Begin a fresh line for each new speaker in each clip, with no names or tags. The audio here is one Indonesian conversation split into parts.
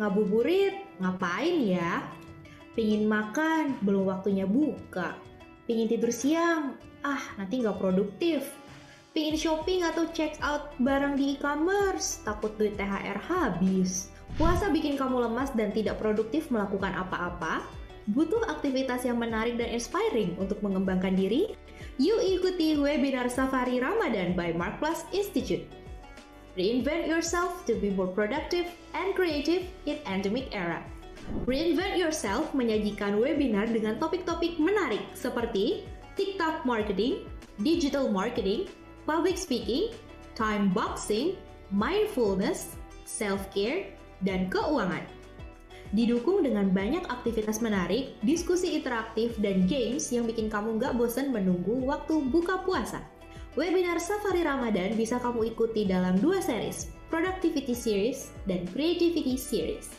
Ngabuburit, ngapain ya? Pingin makan, belum waktunya buka. Pingin tidur siang, nanti nggak produktif. Pingin shopping atau check out barang di e-commerce, takut duit THR habis. Puasa bikin kamu lemas dan tidak produktif melakukan apa-apa? Butuh aktivitas yang menarik dan inspiring untuk mengembangkan diri? Yuk ikuti webinar Safari Ramadan by Mark Plus Institute. Reinvent yourself to be more productive and creative in endemic era. Reinvent Yourself menyajikan webinar dengan topik-topik menarik seperti TikTok marketing, digital marketing, public speaking, time boxing, mindfulness, self-care, dan keuangan. Didukung dengan banyak aktivitas menarik, diskusi interaktif, dan games yang bikin kamu nggak bosan menunggu waktu buka puasa. Webinar Safari Ramadan bisa kamu ikuti dalam 2 series, Productivity Series dan Creativity Series.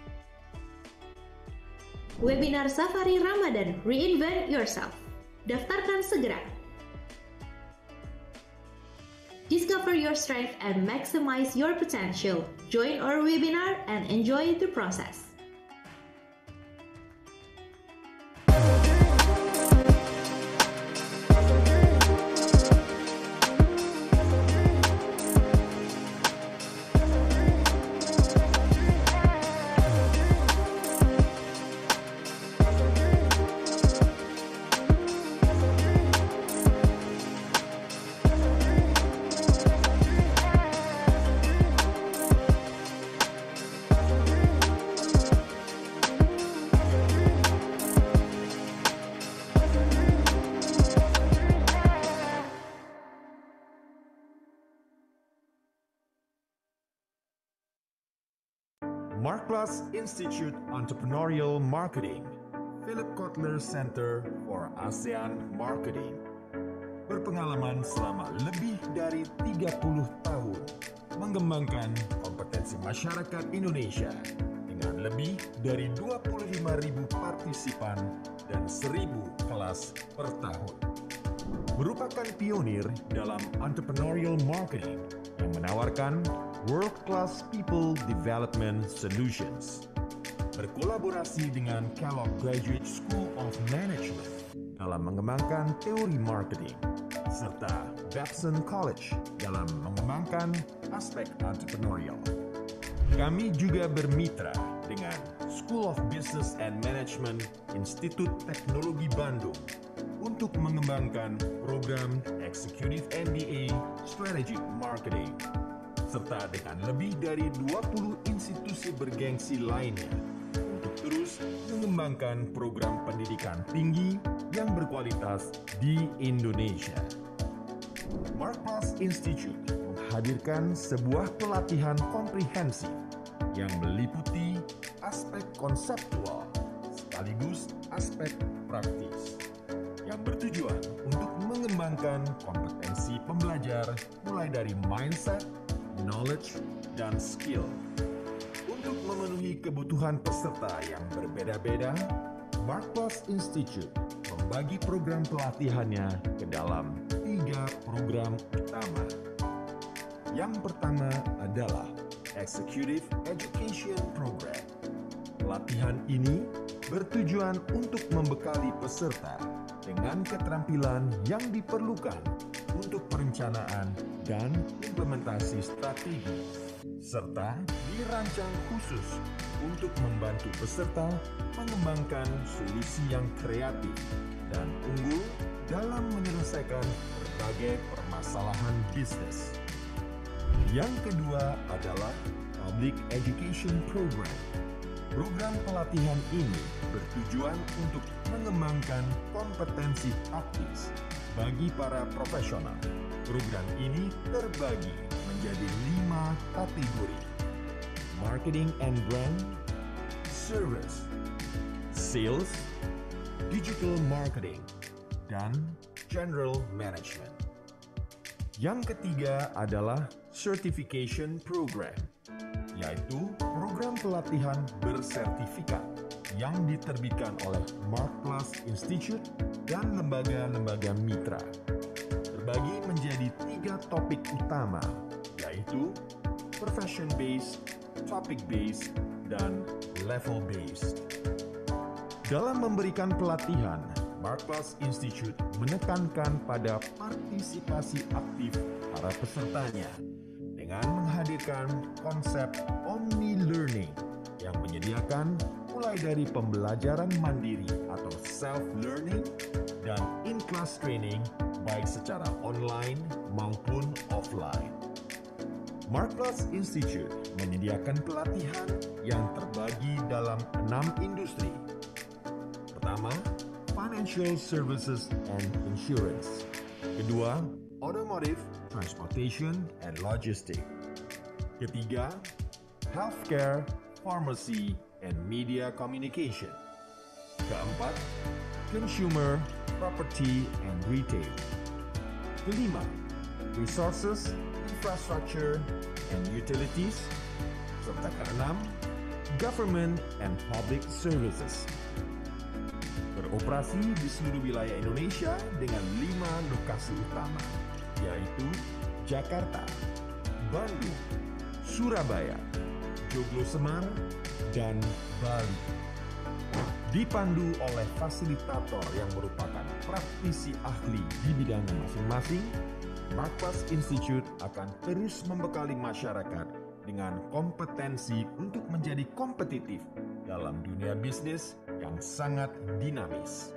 Webinar Safari Ramadan Reinvent Yourself. Daftarkan segera. Discover your strength and maximize your potential. Join our webinar and enjoy the process.
Mark Plus Institute Entrepreneurial Marketing, Philip Kotler Center for ASEAN Marketing. Berpengalaman selama lebih dari 30 tahun mengembangkan kompetensi masyarakat Indonesia dengan lebih dari 25.000 partisipan dan 1.000 kelas per tahun. Merupakan pionir dalam entrepreneurial marketing yang menawarkan world-class people development solutions. Berkolaborasi dengan Kellogg Graduate School of Management dalam mengembangkan teori marketing, serta Babson College dalam mengembangkan aspek entrepreneurial. Kami juga bermitra dengan School of Business and Management Institut Teknologi Bandung untuk mengembangkan program Executive MBA Strategic Marketing, serta dengan lebih dari 20 institusi bergengsi lainnya untuk terus mengembangkan program pendidikan tinggi yang berkualitas di Indonesia. Mark Plus Institute menghadirkan sebuah pelatihan komprehensif yang meliputi aspek konseptual sekaligus aspek praktis yang bertujuan untuk mengembangkan kompetensi pembelajar mulai dari mindset, knowledge, dan skill. Untuk memenuhi kebutuhan peserta yang berbeda-beda, Mark Plus Institute membagi program pelatihannya ke dalam 3 program utama. Yang pertama adalah Executive Education Program. Pelatihan ini bertujuan untuk membekali peserta dengan keterampilan yang diperlukan untuk perencanaan dan implementasi strategi, serta dirancang khusus untuk membantu peserta mengembangkan solusi yang kreatif dan unggul dalam menyelesaikan berbagai permasalahan bisnis. Yang kedua adalah Public Education Program. Program pelatihan ini bertujuan untuk mengembangkan kompetensi praktis bagi para profesional. Program ini terbagi menjadi 5 kategori: Marketing and Brand, Service, Sales, Digital Marketing, dan General Management. Yang ketiga adalah Certification Program, yaitu program pelatihan bersertifikat yang diterbitkan oleh Mark Plus Institute dan lembaga-lembaga mitra. Terbagi menjadi 3 topik utama, yaitu Profession Based, Topic Based, dan level-based. Dalam memberikan pelatihan, Markplus Institute menekankan pada partisipasi aktif para pesertanya dengan menghadirkan konsep omni-learning yang menyediakan mulai dari pembelajaran mandiri atau self-learning dan in-class training baik secara online maupun offline. Markplus Institute menyediakan pelatihan yang terbagi dalam 6 industri. Pertama, Financial Services and Insurance. Kedua, Automotive, Transportation and Logistics. Ketiga, Healthcare, Pharmacy and Media Communication. Keempat, Consumer, Property and Retail. Kelima, Resources, Infrastructure and Utilities. Serta keenam, Government and Public Services. Beroperasi di seluruh wilayah Indonesia dengan 5 lokasi utama, yaitu Jakarta, Bandung, Surabaya, Joglo Semar, dan Bali. Dipandu oleh fasilitator yang merupakan praktisi ahli di bidangnya masing-masing, Markplus Institute akan terus membekali masyarakat dengan kompetensi untuk menjadi kompetitif dalam dunia bisnis yang sangat dinamis.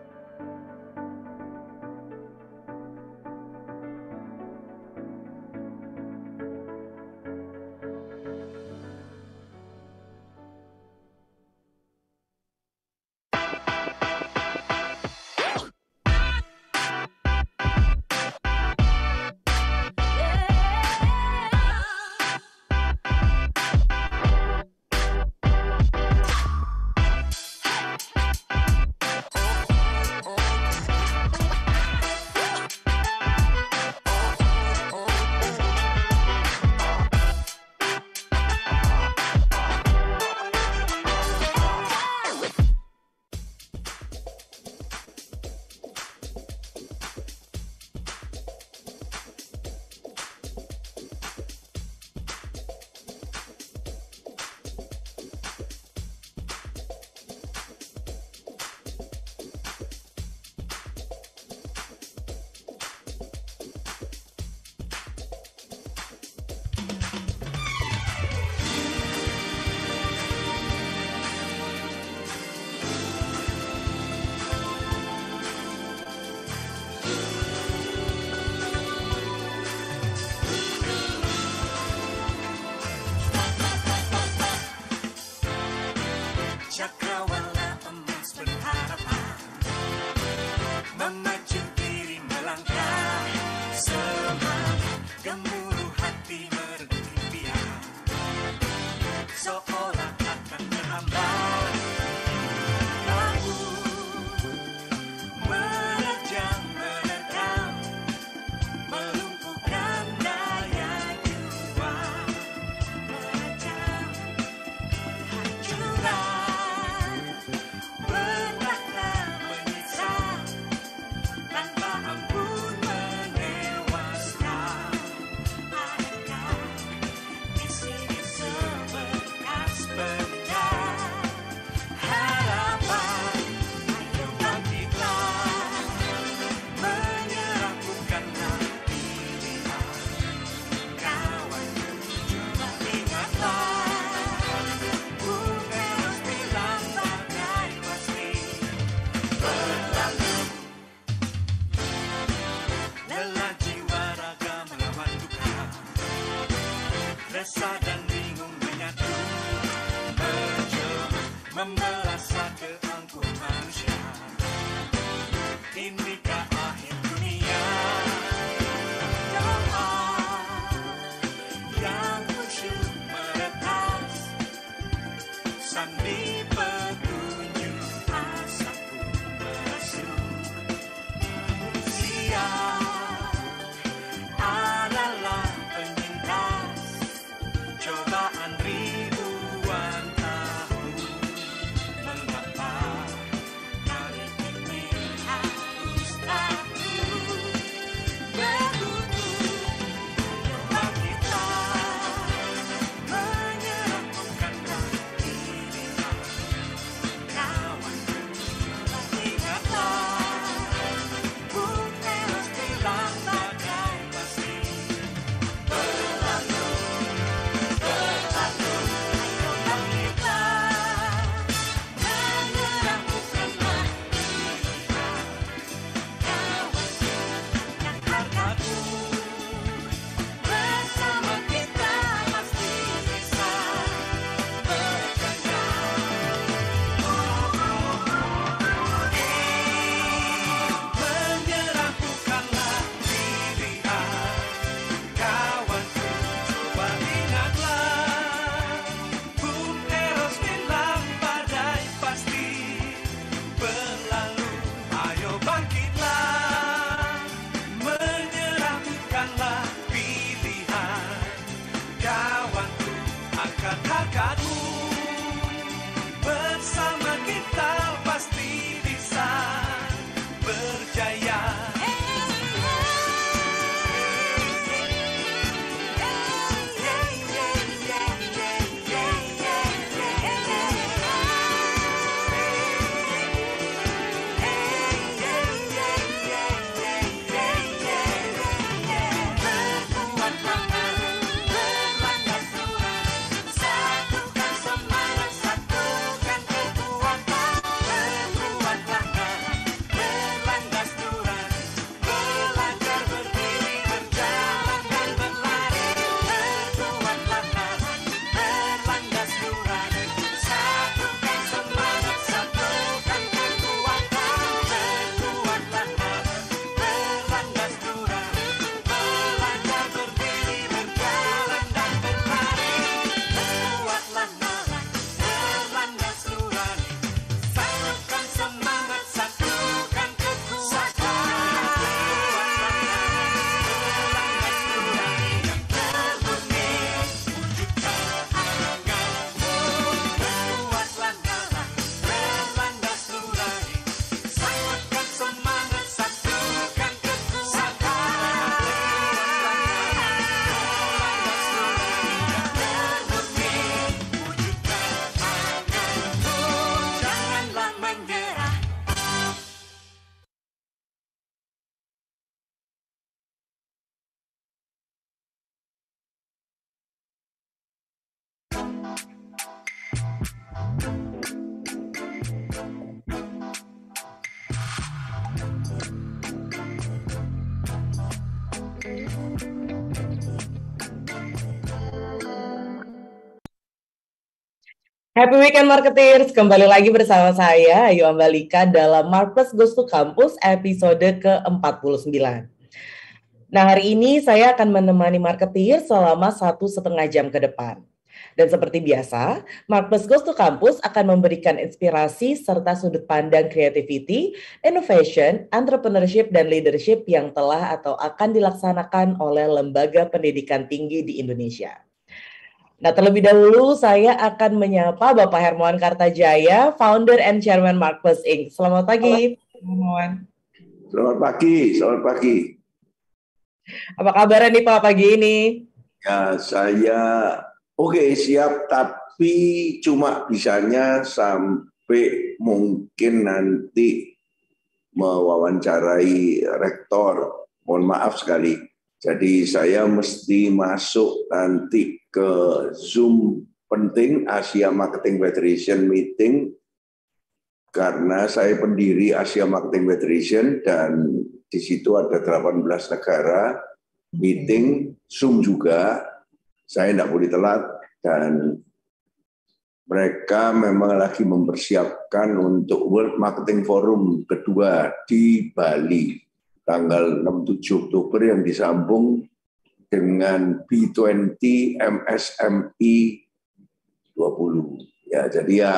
Happy Weekend Marketeers, kembali lagi bersama saya Ayu Ambalika dalam Marketplace Goes to Campus episode ke-49. Nah, hari ini saya akan menemani Marketeers selama 1,5 jam ke depan. Dan seperti biasa, Marketplace Goes to Campus akan memberikan inspirasi serta sudut pandang creativity, innovation, entrepreneurship, dan leadership yang telah atau akan dilaksanakan oleh lembaga pendidikan tinggi di Indonesia. Nah, terlebih dahulu saya akan menyapa Bapak Hermawan Kartajaya, Founder and Chairman Marketplace Inc. Selamat pagi, Pak Hermawan.
Selamat pagi.
Apa kabar nih Pak pagi ini?
Ya, saya oke, siap, tapi cuma bisanya sampai mungkin nanti mewawancarai rektor. Mohon maaf sekali. Jadi saya mesti masuk nanti ke Zoom penting Asia Marketing Federation meeting karena saya pendiri Asia Marketing Federation dan di situ ada 18 negara meeting Zoom juga. Saya tidak boleh telat dan mereka memang lagi mempersiapkan untuk World Marketing Forum kedua di Bali tanggal 6-7 Oktober yang disambung dengan B20 MSME 20. Ya, jadi ya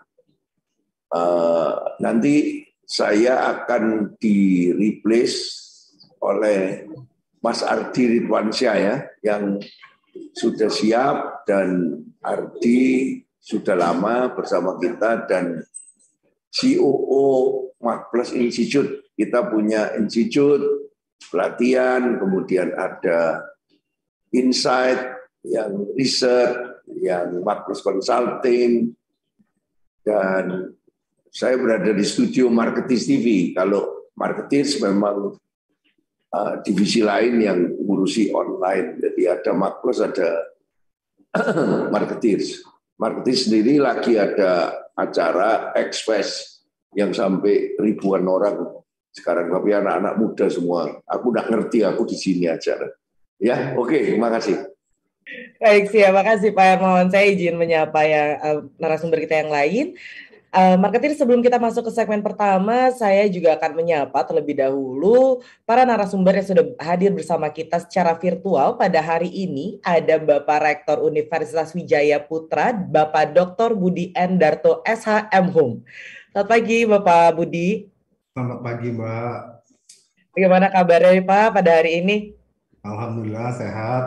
nanti saya akan di-replace oleh Mas Ardi Ridwansyah ya, yang sudah siap dan Ardi sudah lama bersama kita dan COO Marketplace Institute. Kita punya institute pelatihan, kemudian ada insight, yang research, yang Marketplace Consulting, dan saya berada di studio Marketeers TV. Kalau Marketeers memang divisi lain yang ngurusi online. Jadi ada Marketplace, ada Marketeers. Marketeers sendiri lagi ada acara Express yang sampai ribuan orang sekarang, tapi anak-anak muda semua. Aku nggak ngerti, aku di sini aja. Ya, oke, terima kasih.
Baik, terima kasih Pak Hermawan. Saya izin menyapa yang narasumber kita yang lain. Marketer, sebelum kita masuk ke segmen pertama, saya juga akan menyapa terlebih dahulu para narasumber yang sudah hadir bersama kita secara virtual pada hari ini. Ada Bapak Rektor Universitas Wijaya Putra, Bapak Dr. Budi Endarto SH MHum. Selamat pagi Bapak Budi.
Selamat pagi Mbak.
Bagaimana kabarnya Pak pada hari ini?
Alhamdulillah sehat.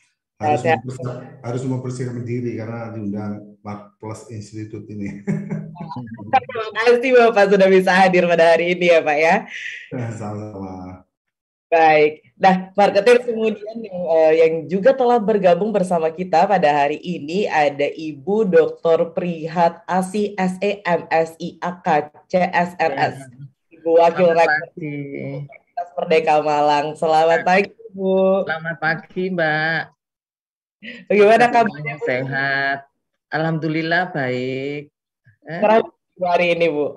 Harus mempersiapkan diri karena diundang Marketplace Institute ini.
Terima kasih Bapak sudah bisa hadir pada hari ini ya Pak ya.
Sama-sama.
Baik. Nah, marketer kemudian yang juga telah bergabung bersama kita pada hari ini ada Ibu Dr. Prihat Asi SE MSI AK CSRS. Ibu Wakil Rektor Universitas Merdeka Malang. Selamat pagi Bu.
Selamat pagi Mbak.
Bagaimana kabarnya?
Sehat. Alhamdulillah baik.
Hari ini Bu.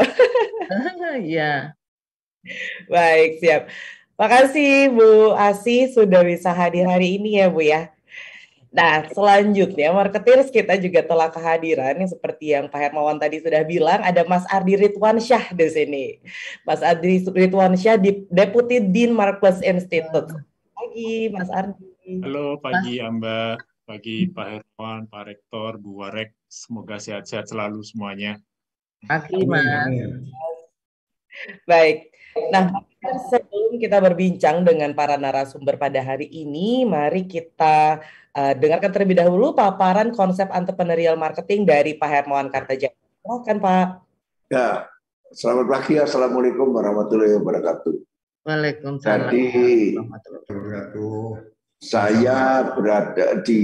Iya.
Baik, siap. Makasih Bu Asi sudah bisa hadir hari ini ya Bu ya. Nah, selanjutnya Marketeers kita juga telah kehadiran yang seperti yang Pak Hermawan tadi sudah bilang, ada Mas Ardi Ridwansyah di sini. Mas Ardi Ridwansyah, Deputi Dean Marketplace Institute. Pagi Mas Ardi.
Halo pagi Mbak, pagi Pak Hermawan, Pak Rektor, Bu Warek. Semoga sehat-sehat selalu semuanya.
Pagi Mas.
Baik. Nah, sebelum kita berbincang dengan para narasumber pada hari ini, mari kita dengarkan terlebih dahulu paparan konsep entrepreneurial marketing dari Pak Hermawan Kartajaya. Silakan Pak.
Ya, selamat pagi. Assalamualaikum warahmatullahi wabarakatuh.
Waalaikumsalam.
Jadi, saya berada di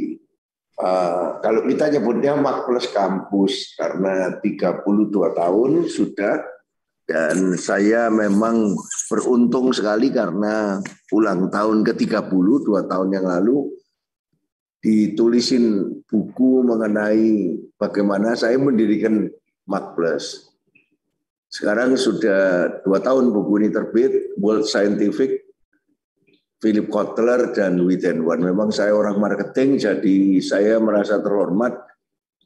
kalau kita nyebutnya Marketplace Campus karena 32 tahun sudah. Dan saya memang beruntung sekali karena ulang tahun ke-30, 2 tahun yang lalu, ditulisin buku mengenai bagaimana saya mendirikan Marketplace. Sekarang sudah 2 tahun buku ini terbit, World Scientific, Philip Kotler, dan Within One. Memang saya orang marketing, jadi saya merasa terhormat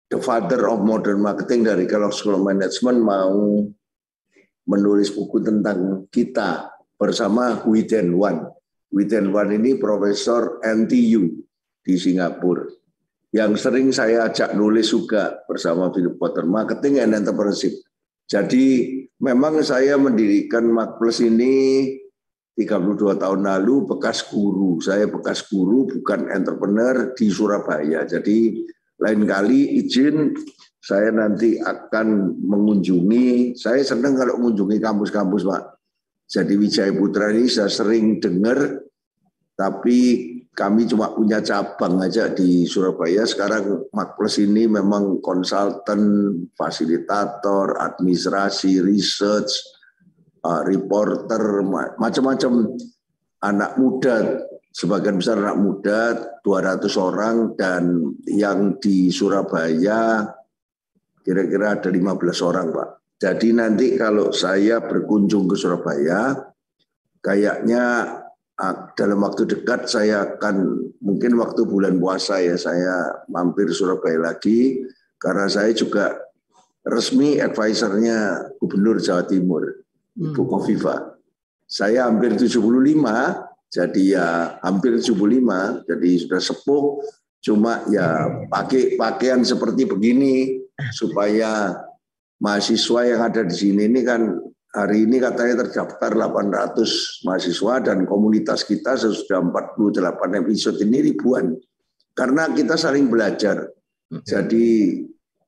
the father of modern marketing dari Kellogg School of Management mau menulis buku tentang kita bersama Widen Wan. Widen Wan ini profesor NTU di Singapura yang sering saya ajak nulis juga bersama Philip Kotler, Marketing and Entrepreneurship. Jadi memang saya mendirikan MarkPlus ini 32 tahun lalu bekas guru. Saya bekas guru bukan entrepreneur di Surabaya. Jadi lain kali izin saya nanti akan mengunjungi. Saya senang kalau mengunjungi kampus-kampus, Pak. Jadi Wijaya Putra ini saya sering dengar, tapi kami cuma punya cabang aja di Surabaya. Sekarang MarkPlus ini memang konsultan, fasilitator, administrasi, research, reporter, macam-macam anak muda. Sebagian besar anak muda, 200 orang, dan yang di Surabaya kira-kira ada 15 orang, Pak. Jadi nanti kalau saya berkunjung ke Surabaya, kayaknya dalam waktu dekat saya akan, mungkin waktu bulan puasa ya, saya mampir Surabaya lagi, karena saya juga resmi advisernya Gubernur Jawa Timur, Ibu Kofifa. Saya hampir 75, jadi ya hampir 75, jadi sudah sepuh, cuma ya pakai pakaian seperti begini, supaya mahasiswa yang ada di sini ini kan, hari ini katanya terdaftar 800 mahasiswa dan komunitas kita sudah 48 episode ini ribuan. Karena kita saling belajar. Jadi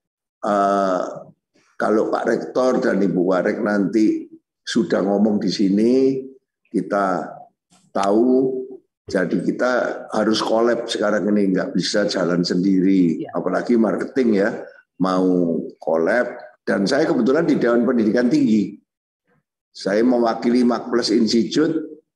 kalau Pak Rektor dan Ibu Warek nanti sudah ngomong di sini, kita tahu, jadi kita harus collab sekarang ini, nggak bisa jalan sendiri. Apalagi marketing ya, mau collab. Dan saya kebetulan di Dewan Pendidikan Tinggi. Saya mewakili MarkPlus Institute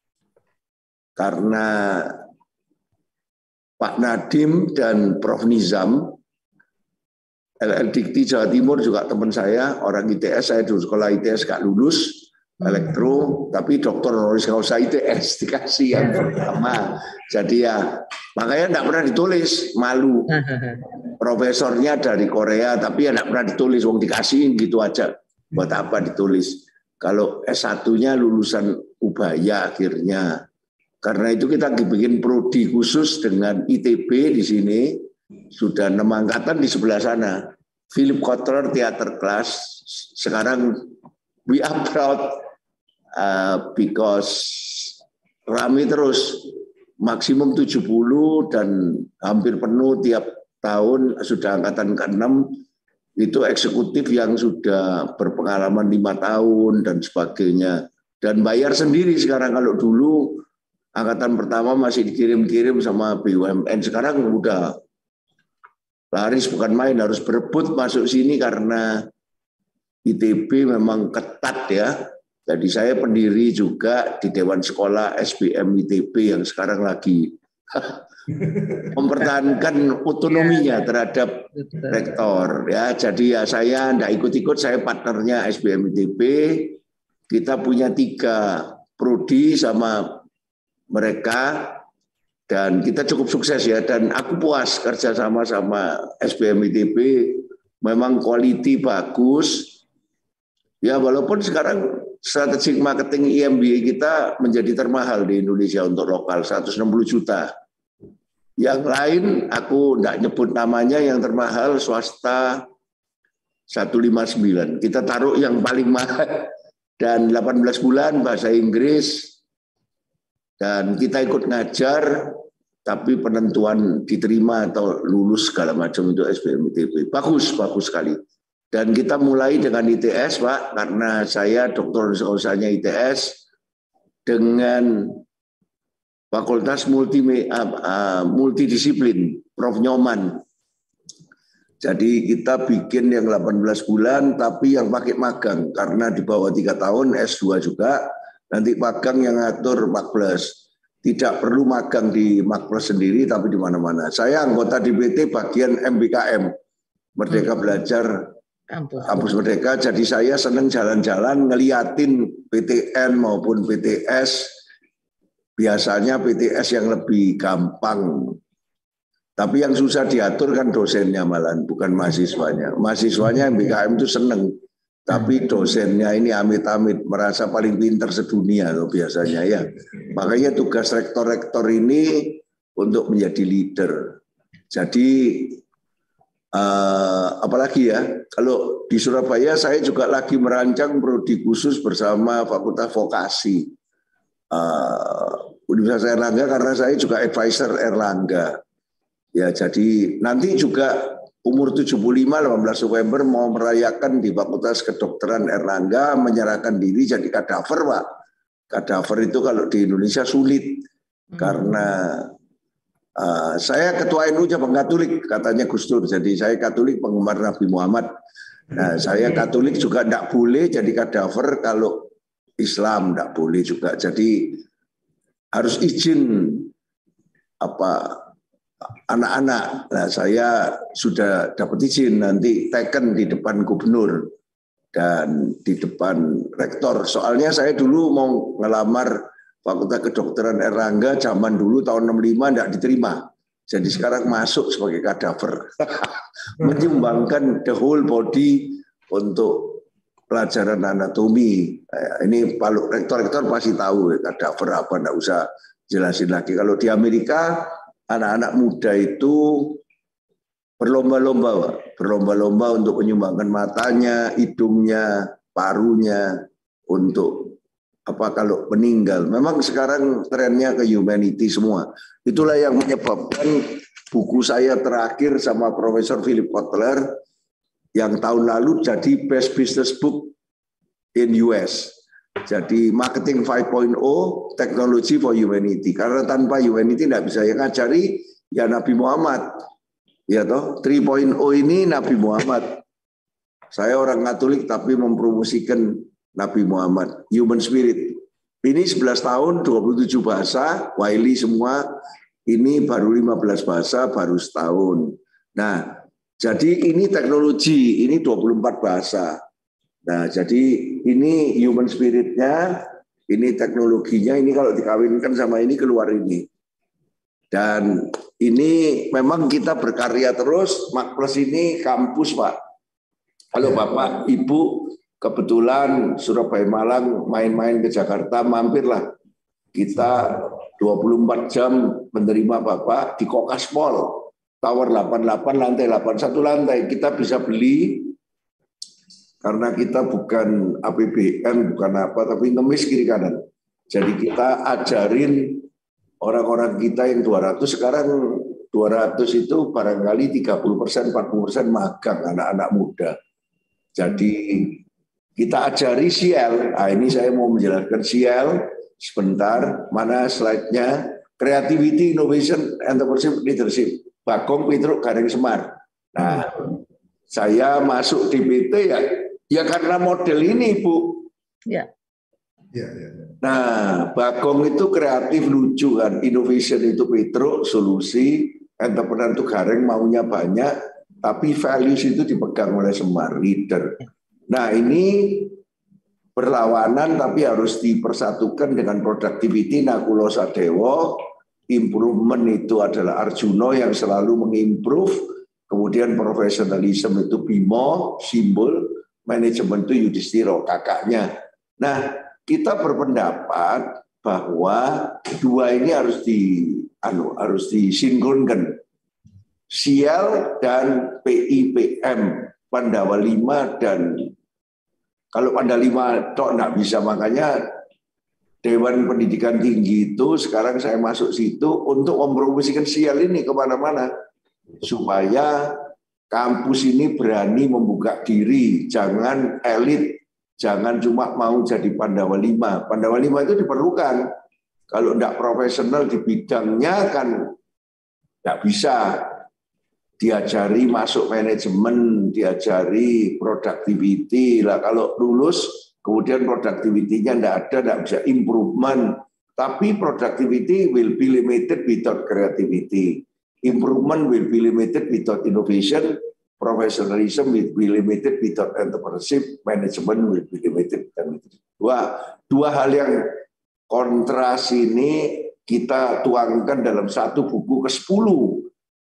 karena Pak Nadim dan Prof. Nizam, LL Dikti Jawa Timur juga teman saya, orang ITS, saya dulu sekolah ITS gak lulus, elektro, tapi dokter honoris causa ITS dikasih yang pertama. Jadi ya, makanya enggak pernah ditulis, malu. Profesornya dari Korea, tapi ya enggak pernah ditulis, wong dikasihin gitu aja. Buat apa ditulis? Kalau S1-nya lulusan Ubaya akhirnya. Karena itu kita bikin prodi khusus dengan ITB di sini. Sudah 6 angkatan di sebelah sana. Philip Kotler Theater Class. Sekarang we are proud because rame terus. Maksimum 70 dan hampir penuh tiap tahun, sudah angkatan ke-6. Itu eksekutif yang sudah berpengalaman 5 tahun dan sebagainya. Dan bayar sendiri sekarang. Kalau dulu angkatan pertama masih dikirim-kirim sama BUMN. Sekarang udah laris bukan main, harus berebut masuk sini karena ITB memang ketat ya. Jadi saya pendiri juga di Dewan Sekolah SBM ITB yang sekarang lagi mempertahankan otonominya terhadap rektor ya. Jadi ya saya enggak ikut-ikut, saya partnernya SBM ITB. Kita punya 3 prodi sama mereka dan kita cukup sukses ya, dan aku puas kerja sama SBM ITB, memang quality bagus. Ya walaupun sekarang strategic marketing IMBA kita menjadi termahal di Indonesia untuk lokal, 160 juta. Yang lain aku enggak nyebut namanya, yang termahal swasta 159. Kita taruh yang paling mahal dan 18 bulan bahasa Inggris dan kita ikut ngajar, tapi penentuan diterima atau lulus segala macam itu SBM ITB. Bagus sekali. Dan kita mulai dengan ITS, Pak, karena saya doktor honoris ITS dengan Fakultas multidisiplin, Prof. Nyoman. Jadi kita bikin yang 18 bulan, tapi yang pakai magang. Karena di bawah 3 tahun, S2 juga, nanti magang yang ngatur MarkPlus. Tidak perlu magang di MarkPlus sendiri, tapi di mana-mana. Saya anggota DPT bagian MBKM, Merdeka Belajar Kampus Merdeka. Jadi saya senang jalan-jalan, ngeliatin PTN maupun PTS. Biasanya PTS yang lebih gampang Tapi yang susah diatur kan dosennya malahan, bukan mahasiswanya. Mahasiswanya yang BKM itu seneng, tapi dosennya ini amit-amit merasa paling pintar sedunia loh biasanya ya. Makanya tugas rektor-rektor ini untuk menjadi leader. Jadi apalagi ya, kalau di Surabaya saya juga lagi merancang prodi khusus bersama Fakultas Vokasi Universitas Airlangga, karena saya juga advisor Airlangga. Ya, jadi nanti juga umur 75 18 November mau merayakan di Fakultas Kedokteran Airlangga, menyerahkan diri jadi kadaver, Pak. Kadaver itu kalau di Indonesia sulit karena saya ketua NU Cabang Katolik, katanya Gus Dur. Jadi saya Katolik penggemar Nabi Muhammad. Nah, saya Katolik juga tidak boleh jadi kadaver, kalau Islam tidak boleh juga. Jadi harus izin anak-anak. Nah, saya sudah dapat izin, nanti teken di depan gubernur dan di depan rektor. Soalnya saya dulu mau ngelamar Fakultas Kedokteran Airlangga zaman dulu tahun 65 tidak diterima. Jadi sekarang masuk sebagai kadaver. Menyumbangkan the whole body untuk pelajaran anatomi. Ini kalau rektor-rektor pasti tahu kadaver apa, tidak usah jelasin lagi. Kalau di Amerika anak-anak muda itu berlomba-lomba untuk menyumbangkan matanya, hidungnya, parunya untuk kalau meninggal. Memang sekarang trennya ke humanity semua. Itulah yang menyebabkan buku saya terakhir sama Profesor Philip Kotler yang tahun lalu jadi best business book in US. Jadi Marketing 5.0 Technology for Humanity. Karena tanpa humanity tidak bisa, yang ngajari ya Nabi Muhammad. Ya toh, 3.0 ini Nabi Muhammad. Saya orang Katolik tapi mempromosikan Nabi Muhammad, human spirit. Ini 11 tahun, 27 bahasa, Wiley semua. Ini baru 15 bahasa, baru setahun. Nah, jadi ini teknologi, ini 24 bahasa. Nah, jadi ini human spiritnya, ini teknologinya, ini kalau dikawinkan sama ini keluar ini. Dan ini memang kita berkarya terus. MAK+ ini kampus, Pak. Kalau Bapak, Ibu kebetulan Surabaya Malang main-main ke Jakarta, mampirlah. Kita 24 jam menerima Bapak di Kokas Mall, Tower 88, lantai 81 lantai. Kita bisa beli karena kita bukan APBN, bukan apa, tapi ngemis kiri kanan. Jadi kita ajarin orang-orang kita yang 200, sekarang 200 itu barangkali 30%, 40% magang, anak-anak muda. Jadi kita ajari CL. Nah, ini saya mau menjelaskan CL sebentar. Mana slide-nya? Creativity, Innovation, Entrepreneurship, Leadership. Bagong Petruk Garing Semar. Nah, saya masuk di PT ya karena model ini, Bu.
Ya.
Nah, Bagong itu kreatif, lucu kan. Innovation itu Petruk, solusi. Entrepreneur itu Garing, maunya banyak. Tapi values itu dipegang oleh Semar, leader. Nah, ini berlawanan tapi harus dipersatukan dengan productivity. Nakulo Sadewo, improvement itu adalah Arjuno yang selalu mengimprove. Kemudian professionalism itu Bimo, simbol. Manajemen itu Yudhistiro, kakaknya. Nah, kita berpendapat bahwa dua ini harus disinkronkan. Sial dan PIPM, Pandawa 5 dan kalau Pandawa 5 tok enggak bisa, makanya Dewan Pendidikan Tinggi itu sekarang saya masuk situ untuk mempromosikan Sial ini kemana-mana supaya kampus ini berani membuka diri, jangan elit, jangan cuma mau jadi Pandawa 5. Pandawa 5 itu diperlukan. Kalau enggak profesional di bidangnya kan enggak bisa. Diajari masuk manajemen, diajari productivity. Lah kalau lulus, kemudian productivity-nya tidak bisa improvement. Tapi productivity will be limited without creativity. Improvement will be limited without innovation. Professionalism will be limited without entrepreneurship. Management will be limited. Dua hal yang kontras ini kita tuangkan dalam satu buku ke-10.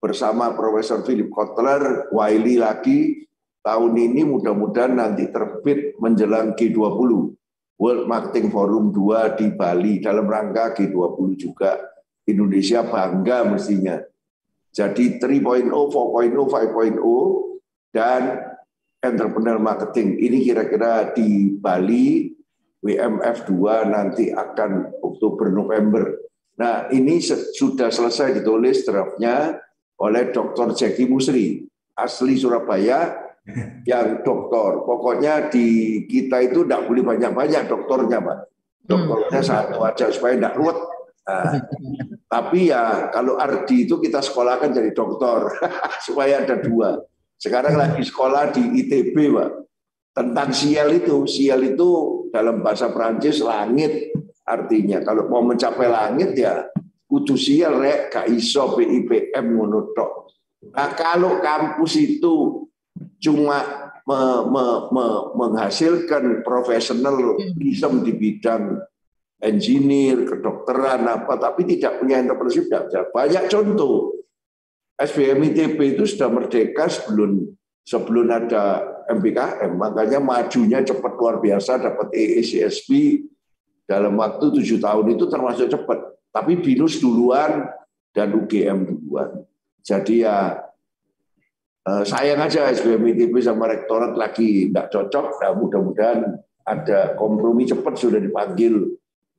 bersama Profesor Philip Kotler, Wiley lagi, tahun ini mudah-mudahan nanti terbit menjelang G20, World Marketing Forum 2 di Bali, dalam rangka G20 juga. Indonesia bangga mestinya. Jadi 3.0, 4.0, 5.0, dan entrepreneur marketing. Ini kira-kira di Bali, WMF 2 nanti akan Oktober-November. Nah, ini sudah selesai ditulis draftnya oleh Dr. Jackie Musri, asli Surabaya, yang doktor. Pokoknya di kita itu tidak boleh banyak-banyak doktornya, Pak. Doktornya satu aja supaya tidak ruwet. Nah, tapi ya kalau Ardi itu kita sekolahkan jadi doktor supaya ada 2. Sekarang lagi sekolah di ITB, Pak. Tentang sial itu dalam bahasa Perancis langit artinya. Kalau mau mencapai langit ya kudu sial rek, gak iso BIPM ngono tok. Nah, kalau kampus itu cuma menghasilkan profesionalisme di bidang engineer, kedokteran apa, tapi tidak punya entrepreneurship, tidak bisa. Banyak contoh. SBM ITB itu sudah merdeka sebelum ada MBKM, makanya majunya cepat luar biasa, dapat EACSB dalam waktu 7 tahun itu termasuk cepat. Tapi BINUS duluan dan UGM duluan. Jadi ya sayang aja SBM ITB sama rektorat lagi tidak cocok. Nah, mudah-mudahan ada kompromi cepat, sudah dipanggil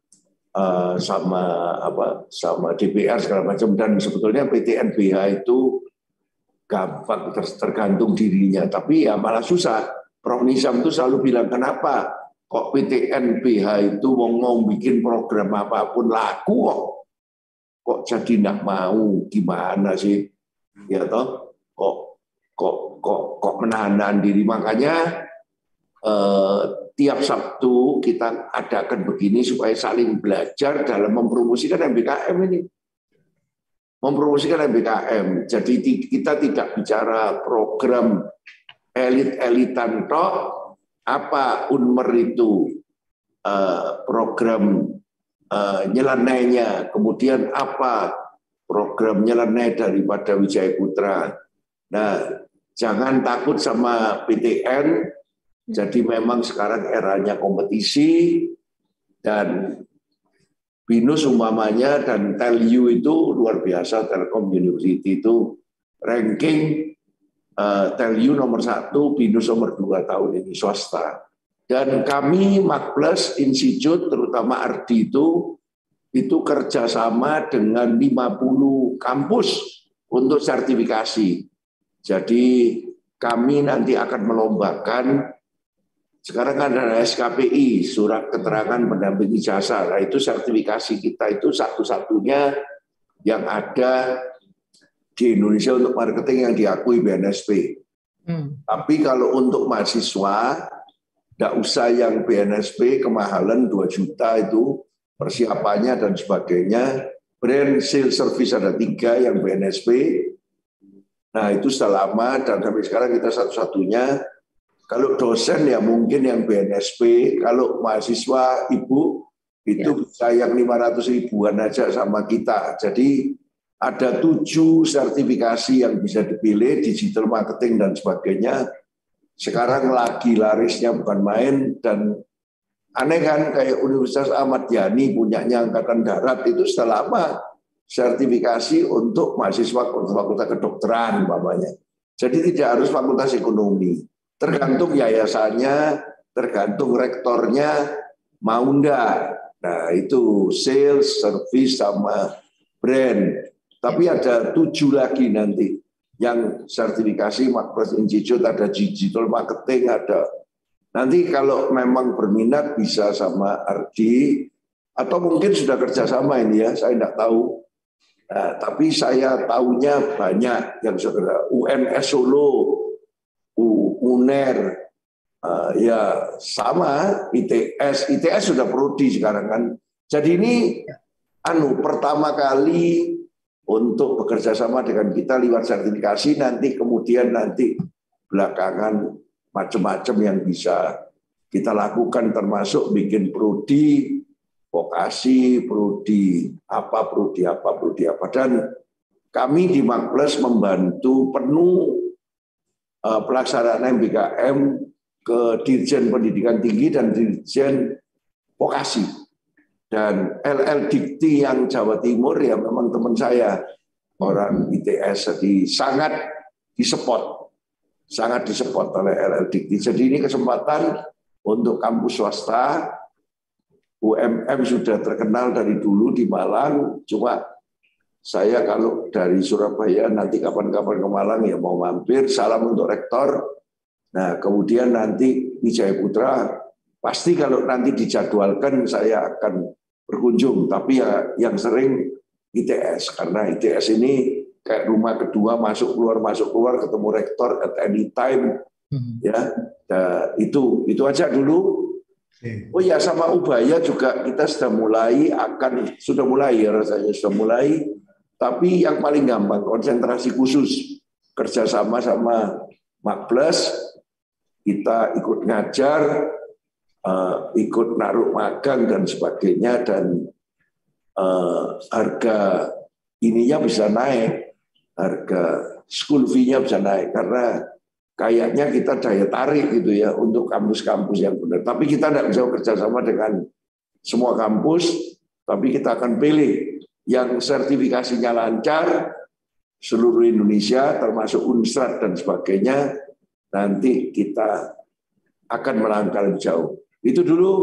sama DPR segala macam, dan sebetulnya PTNBH itu gampang tergantung dirinya, tapi ya malah susah. Prof. Nizam itu selalu bilang, kenapa kok PTNBH itu mau bikin program apapun laku kok jadi nggak mau, gimana sih, ya toh, kok menahan diri. Makanya tiap Sabtu kita adakan begini supaya saling belajar dalam mempromosikan MBKM ini. Mempromosikan MBKM. Jadi kita tidak bicara program elit-elitan toh, apa Unmer itu program nyelenehnya, kemudian apa program nyeleneh daripada Wijaya Putra. Nah, jangan takut sama PTN. Jadi memang sekarang eranya kompetisi, dan BINUS umpamanya dan TELU itu luar biasa. Telkom University itu ranking TELU nomor 1, BINUS nomor 2 tahun ini swasta. Dan kami Markplus Institute, terutama Ardi itu kerjasama dengan 50 kampus untuk sertifikasi. Jadi kami nanti akan melombakan. Sekarang kan ada SKPI, surat keterangan pendamping ijazah. Nah, itu sertifikasi kita itu satu-satunya yang ada di Indonesia untuk marketing yang diakui BNSP. Tapi kalau untuk mahasiswa, tidak usah yang BNSP kemahalan 2 juta itu persiapannya dan sebagainya. Brand sales service ada 3 yang BNSP. Nah, itu sudah lama dan sampai sekarang kita satu-satunya. Kalau dosen ya mungkin yang BNSP, kalau mahasiswa ibu itu bisa yang 500 ribuan aja sama kita. Jadi ada 7 sertifikasi yang bisa dipilih, digital marketing dan sebagainya. Sekarang lagi larisnya bukan main, dan aneh kan kayak Universitas Ahmad Yani punyanya Angkatan Darat itu sudah lama sertifikasi untuk mahasiswa fakultas kedokteran umpamanya. Jadi tidak harus fakultas ekonomi. Tergantung yayasannya, tergantung rektornya mau enggak. Nah, itu sales, service, sama brand. Tapi ada 7 lagi nanti yang sertifikasi Markplus Institute, ada digital marketing, ada. Nanti kalau memang berminat bisa sama Ardi, atau mungkin sudah kerjasama ini ya, saya enggak tahu. Nah, tapi saya tahunya banyak yang saudara UNS Solo, UNER, ya sama ITS sudah prodi sekarang kan. Jadi ini pertama kali untuk bekerja sama dengan kita lewat sertifikasi, nanti kemudian belakangan macam-macam yang bisa kita lakukan, termasuk bikin prodi vokasi, prodi apa, dan kami di Makples membantu penuh pelaksanaan MBKM ke Dirjen Pendidikan Tinggi dan Dirjen Vokasi. Dan LL Dikti yang Jawa Timur ya memang teman saya, orang ITS, jadi sangat disupport oleh LL Dikti. Jadi ini kesempatan untuk kampus swasta. UMM sudah terkenal dari dulu di Malang, cuma saya kalau dari Surabaya nanti kapan-kapan ke Malang ya mau mampir, salam untuk rektor. Nah kemudian nanti Wijaya Putra, pasti kalau nanti dijadwalkan saya akan berkunjung, tapi ya yang sering ITS, karena ITS ini kayak rumah kedua, masuk keluar ketemu rektor at any time. Ya, nah, itu aja dulu. Oh ya, sama Ubaya juga kita sudah mulai, tapi yang paling gampang konsentrasi khusus kerjasama sama Makples, kita ikut ngajar, ikut naruh magang dan sebagainya, dan harga ininya bisa naik, harga school fee-nya bisa naik karena kayaknya kita daya tarik gitu ya untuk kampus-kampus yang benar. Tapi kita tidak bisa kerjasama dengan semua kampus, tapi kita akan pilih yang sertifikasinya lancar seluruh Indonesia, termasuk Unstrat dan sebagainya. Nanti kita akan melangkah lebih jauh. Itu dulu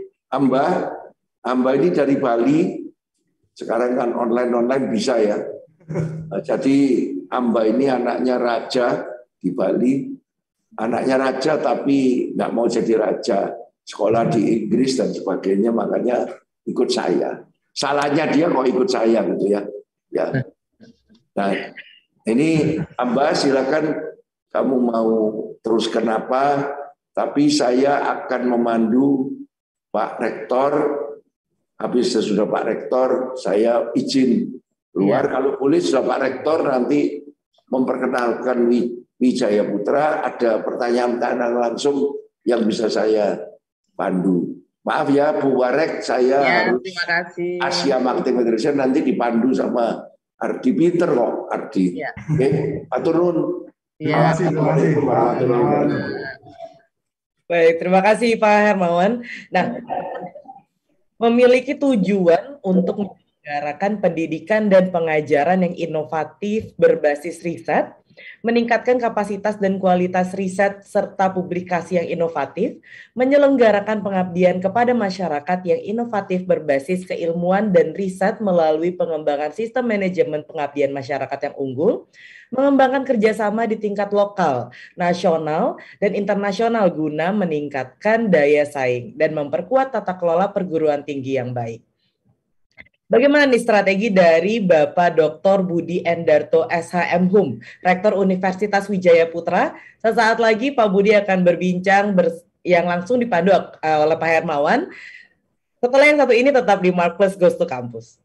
Amba ini dari Bali, sekarang kan online bisa ya. Jadi Amba ini anaknya raja di Bali, anaknya raja tapi nggak mau jadi raja, sekolah di Inggris dan sebagainya, makanya ikut saya. Salahnya dia kok ikut saya gitu ya. Nah ini Amba silakan kamu mau teruskan apa, tapi saya akan memandu Pak Rektor. Habis sesudah Pak Rektor saya izin keluar, kalau boleh sudah Pak Rektor nanti memperkenalkan Wijaya Putra, ada pertanyaan langsung yang bisa saya pandu. Maaf ya Bu Warek, saya harus
terima kasih.
Asia Marketing Federation nanti dipandu sama Ardi, pinter kok Ardi. Oke, atur nuwun.
Terima kasih Pak Hermawan.
Baik, terima kasih Pak Hermawan. Nah, memiliki tujuan untuk menyelenggarakan pendidikan dan pengajaran yang inovatif berbasis riset, meningkatkan kapasitas dan kualitas riset serta publikasi yang inovatif, menyelenggarakan pengabdian kepada masyarakat yang inovatif berbasis keilmuan dan riset melalui pengembangan sistem manajemen pengabdian masyarakat yang unggul, mengembangkan kerjasama di tingkat lokal, nasional, dan internasional guna meningkatkan daya saing dan memperkuat tata kelola perguruan tinggi yang baik. Bagaimana nih strategi dari Bapak Dr. Budi Endarto SHM Hum, Rektor Universitas Wijaya Putra? Sesaat lagi Pak Budi akan berbincang yang langsung dipandu oleh Pak Hermawan. Setelah yang satu ini tetap di Marketplace Goes to Campus.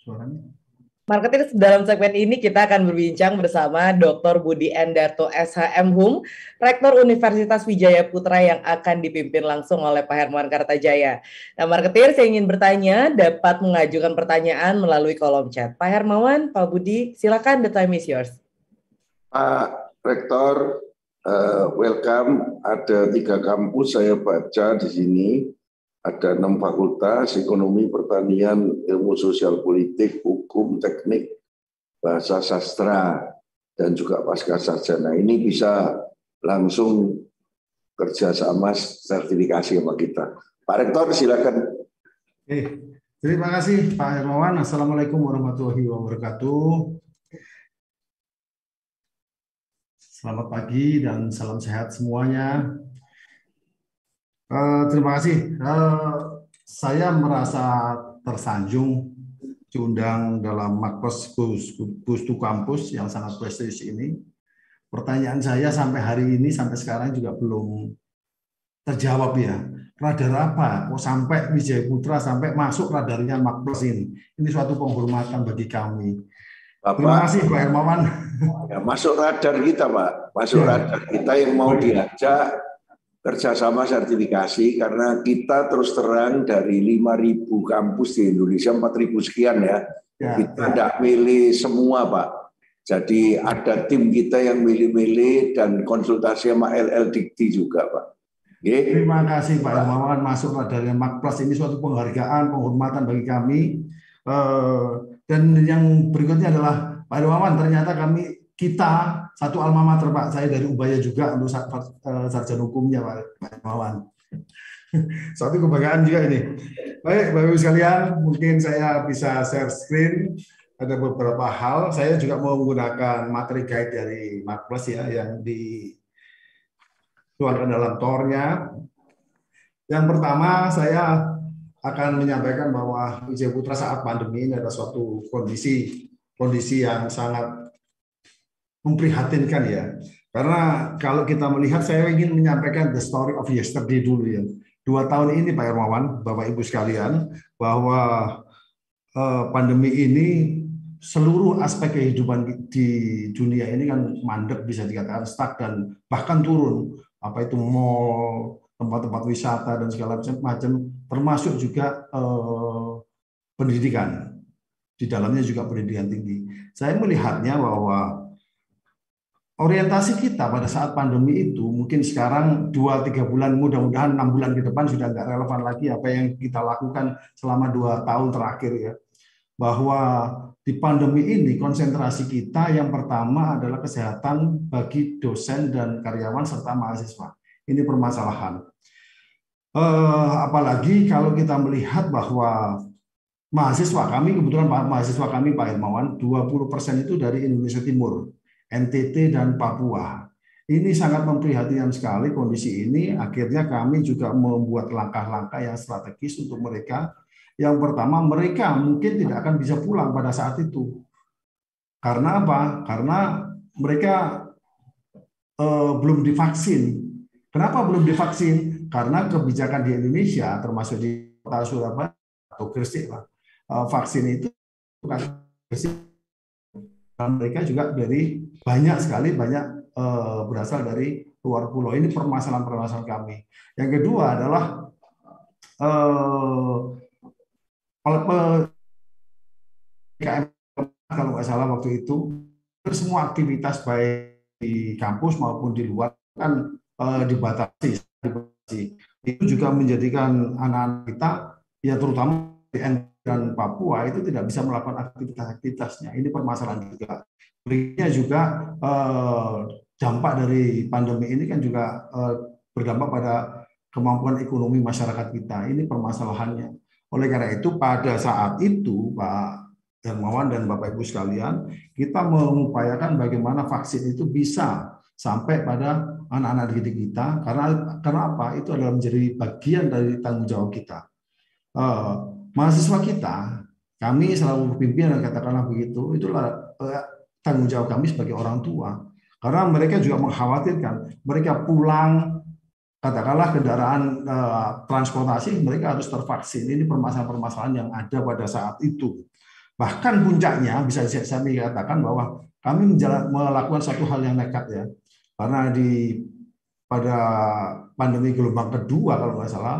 suaranya.
Marketer, dalam segmen ini kita akan berbincang bersama Dr. Budi Endarto SHM Hum, Rektor Universitas Wijaya Putra yang akan dipimpin langsung oleh Pak Hermawan Kartajaya. Nah, Marketer, saya ingin bertanya, dapat mengajukan pertanyaan melalui kolom chat. Pak Hermawan, Pak Budi, silakan, the time is yours.
Pak Rektor, welcome. Ada 3 kampus saya baca di sini. Ada 6 fakultas, ekonomi, pertanian, ilmu sosial politik, hukum, teknik, bahasa sastra, dan juga pasca sarjana. Ini bisa langsung kerjasama sertifikasi sama kita. Pak Rektor, silakan.
Terima kasih Pak Hermawan. Assalamualaikum warahmatullahi wabarakatuh. Selamat pagi dan salam sehat semuanya. Terima kasih. Saya merasa tersanjung diundang dalam Makpres Gustu Kampus yang sangat prestisius ini. Pertanyaan saya sampai hari ini, sampai sekarang juga belum terjawab ya. Radar apa? Kok sampai Wijaya Putra sampai masuk radarnya Makpres ini? Ini suatu penghormatan bagi kami. Terima kasih Pak Hermawan.
Ya, masuk radar kita, Pak. Masuk radar kita yang mau diajak kerjasama sertifikasi, karena kita terus terang dari 5.000 kampus di Indonesia, 4.000 sekian ya. Kita tidak milih semua, Pak. Jadi ada tim kita yang milih-milih dan konsultasi sama LL Dikti juga, Pak.
Terima kasih Pak Hermawan, masuk radarnya Makpres ini suatu penghargaan, penghormatan bagi kami. Dan yang berikutnya adalah Pak Hermawan, ternyata kita satu alma mater Pak, saya dari Ubaya juga untuk sarjana hukumnya Pak Hermawan. Suatu kebanggaan juga ini. Baik Bapak Ibu sekalian, mungkin saya bisa share screen. Ada beberapa hal. Saya juga menggunakan materi guide dari Makpres ya, yang dituangkan dalam tornya. Yang pertama saya akan menyampaikan bahwa Wijaya Putra saat pandemi ini ada suatu kondisi yang sangat memprihatinkan ya. Karena kalau kita melihat, saya ingin menyampaikan the story of yesterday dulu ya. 2 tahun ini Pak Hermawan, Bapak Ibu sekalian, bahwa pandemi ini seluruh aspek kehidupan di dunia ini kan mandek, bisa dikatakan stuck dan bahkan turun. Apa itu mall, tempat-tempat wisata dan segala macam, termasuk juga pendidikan. Di dalamnya juga pendidikan tinggi. Saya melihatnya bahwa orientasi kita pada saat pandemi itu mungkin sekarang 2-3 bulan, mudah-mudahan 6 bulan ke depan sudah nggak relevan lagi apa yang kita lakukan selama 2 tahun terakhir ya. Bahwa di pandemi ini konsentrasi kita yang pertama adalah kesehatan bagi dosen dan karyawan serta mahasiswa. Ini permasalahan. Apalagi kalau kita melihat bahwa mahasiswa kami, kebetulan mahasiswa kami Pak Hermawan, 20% itu dari Indonesia Timur, NTT dan Papua. Ini sangat memprihatinkan sekali kondisi ini. Akhirnya kami juga membuat langkah-langkah yang strategis untuk mereka. Yang pertama, mereka mungkin tidak akan bisa pulang pada saat itu. Karena apa? Karena mereka belum divaksin. Kenapa belum divaksin? Karena kebijakan di Indonesia, termasuk di kota Surabaya atau Gresik, vaksin itu bukan mereka juga dari banyak berasal dari luar pulau. Ini permasalahan kami. Yang kedua adalah kalau nggak salah waktu itu semua aktivitas baik di kampus maupun di luar kan dibatasi. Itu juga menjadikan anak-anak kita ya terutama di NTT dan Papua itu tidak bisa melakukan aktivitas-aktivitasnya. Ini permasalahan juga. Berikutnya juga dampak dari pandemi ini kan juga berdampak pada kemampuan ekonomi masyarakat kita. Ini permasalahannya. Oleh karena itu pada saat itu Pak Hermawan dan Bapak Ibu sekalian, kita mengupayakan bagaimana vaksin itu bisa sampai pada anak-anak didik kita. Karena apa? Itu adalah menjadi bagian dari tanggung jawab kita. Mahasiswa kita, kami selalu pimpinan katakanlah begitu, itulah tanggung jawab kami sebagai orang tua. Karena mereka juga mengkhawatirkan, mereka pulang, katakanlah kendaraan transportasi, mereka harus tervaksin. Ini permasalahan-permasalahan yang ada pada saat itu. Bahkan puncaknya bisa saya katakan bahwa kami melakukan satu hal yang nekat ya, karena pada pandemi gelombang kedua kalau nggak salah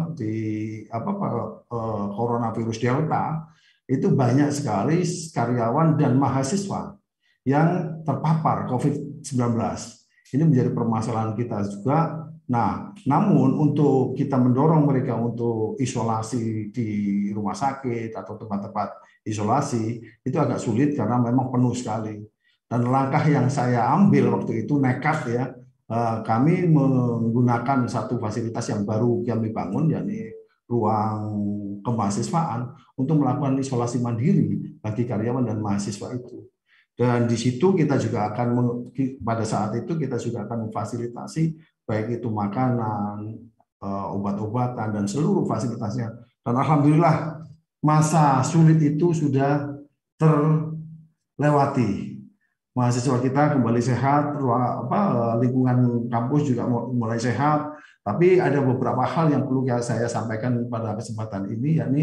coronavirus Delta itu banyak sekali karyawan dan mahasiswa yang terpapar COVID-19. Ini menjadi permasalahan kita juga. Nah, namun untuk kita mendorong mereka untuk isolasi di rumah sakit atau tempat-tempat isolasi itu agak sulit karena memang penuh sekali. Dan langkah yang saya ambil waktu itu nekat ya, kami menggunakan satu fasilitas yang baru kami bangun, yakni ruang kemahasiswaan untuk melakukan isolasi mandiri bagi karyawan dan mahasiswa itu. Dan di situ kita juga akan pada saat itu kita juga akan memfasilitasi baik itu makanan, obat-obatan dan seluruh fasilitasnya. Dan alhamdulillah masa sulit itu sudah terlewati. Mahasiswa kita kembali sehat, lingkungan kampus juga mulai sehat. Tapi ada beberapa hal yang perlu saya sampaikan pada kesempatan ini, yakni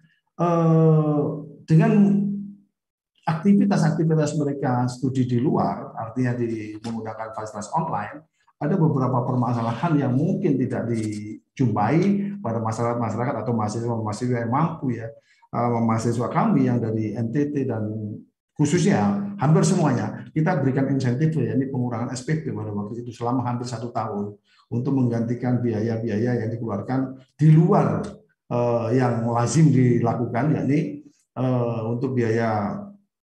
dengan aktivitas-aktivitas mereka studi di luar, artinya menggunakan fasilitas online, ada beberapa permasalahan yang mungkin tidak dijumpai pada masyarakat atau mahasiswa yang mampu ya, mahasiswa kami yang dari NTT dan khususnya hampir semuanya kita berikan insentif ya, ini pengurangan SPP pada waktu itu selama hampir 1 tahun untuk menggantikan biaya-biaya yang dikeluarkan di luar yang lazim dilakukan, yakni untuk biaya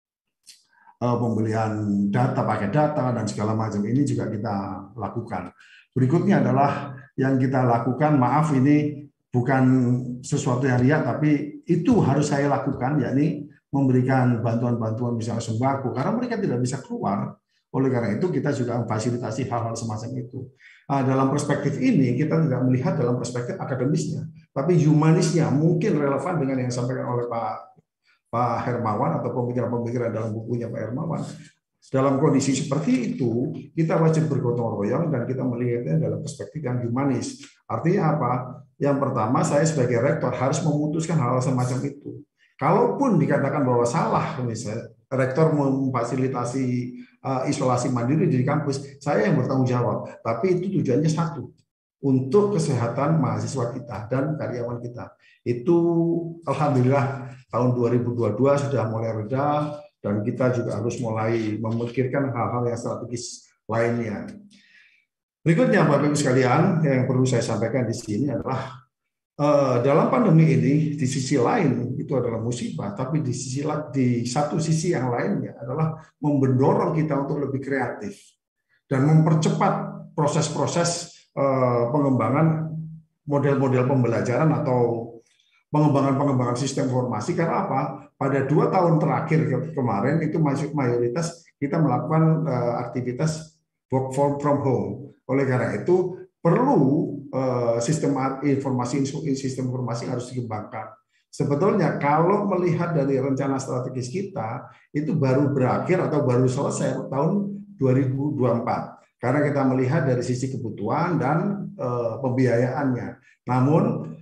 pembelian data, pakai data, dan segala macam ini juga kita lakukan. Berikutnya adalah yang kita lakukan, maaf ini bukan sesuatu yang riak, tapi itu harus saya lakukan, yakni memberikan bantuan-bantuan misalnya sembako, karena mereka tidak bisa keluar. Oleh karena itu kita juga memfasilitasi hal-hal semacam itu. Dalam perspektif ini kita tidak melihat dalam perspektif akademisnya, tapi humanisnya mungkin relevan dengan yang disampaikan oleh Pak Hermawan atau pemikiran-pemikiran dalam bukunya Pak Hermawan. Dalam kondisi seperti itu, kita wajib bergotong royong dan kita melihatnya dalam perspektif yang humanis. Artinya apa? Yang pertama, saya sebagai rektor harus memutuskan hal semacam itu. Kalaupun dikatakan bahwa salah, misalnya rektor memfasilitasi isolasi mandiri di kampus, saya yang bertanggung jawab. Tapi itu tujuannya satu, untuk kesehatan mahasiswa kita dan karyawan kita. Itu alhamdulillah tahun 2022 sudah mulai reda dan kita juga harus mulai memikirkan hal-hal yang strategis lainnya. Berikutnya Bapak Ibu sekalian, yang perlu saya sampaikan di sini adalah dalam pandemi ini di sisi lain itu adalah musibah, tapi di satu sisi yang lainnya adalah mendorong kita untuk lebih kreatif dan mempercepat proses-proses pengembangan model-model pembelajaran atau pengembangan sistem informasi. Karena apa? Pada 2 tahun terakhir kemarin itu mayoritas kita melakukan aktivitas work from home. Oleh karena itu perlu sistem informasi harus dikembangkan. Sebetulnya kalau melihat dari rencana strategis kita itu baru berakhir atau baru selesai tahun 2024. Karena kita melihat dari sisi kebutuhan dan pembiayaannya. Namun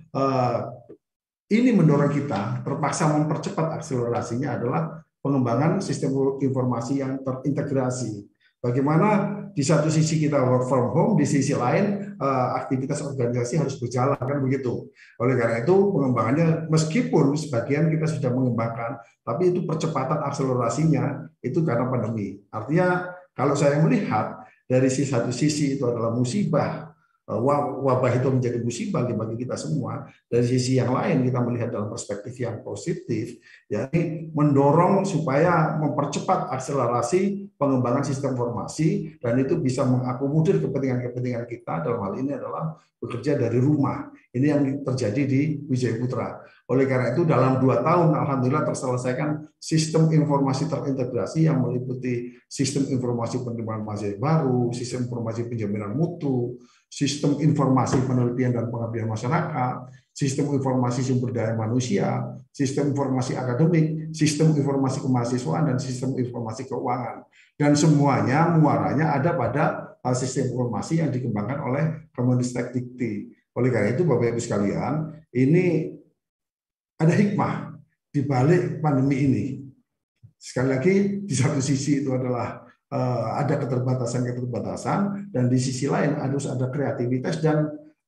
ini mendorong kita terpaksa mempercepat akselerasinya adalah pengembangan sistem informasi yang terintegrasi. Bagaimana di satu sisi kita work from home, di sisi lain aktivitas organisasi harus berjalan, kan begitu. Oleh karena itu pengembangannya meskipun sebagian kita sudah mengembangkan, tapi itu percepatan akselerasinya itu karena pandemi. Artinya kalau saya melihat dari satu sisi itu adalah musibah, wabah itu menjadi musibah bagi kita semua. Dari sisi yang lain kita melihat dalam perspektif yang positif, yakni mendorong supaya mempercepat akselerasi pengembangan sistem informasi dan itu bisa mengakomodir kepentingan-kepentingan kita. Dalam hal ini adalah bekerja dari rumah. Ini yang terjadi di Wijaya Putra. Oleh karena itu dalam 2 tahun alhamdulillah terselesaikan sistem informasi terintegrasi yang meliputi sistem informasi penerimaan mahasiswa baru, sistem informasi penjaminan mutu, sistem informasi penelitian dan pengabdian masyarakat, sistem informasi sumber daya manusia, sistem informasi akademik, sistem informasi kemahasiswaan, dan sistem informasi keuangan. Dan semuanya muaranya ada pada sistem informasi yang dikembangkan oleh Kemendikbud. Oleh karena itu Bapak Ibu sekalian, ini ada hikmah di balik pandemi ini. sekali lagi di satu sisi itu adalah ada keterbatasan, dan di sisi lain harus ada kreativitas dan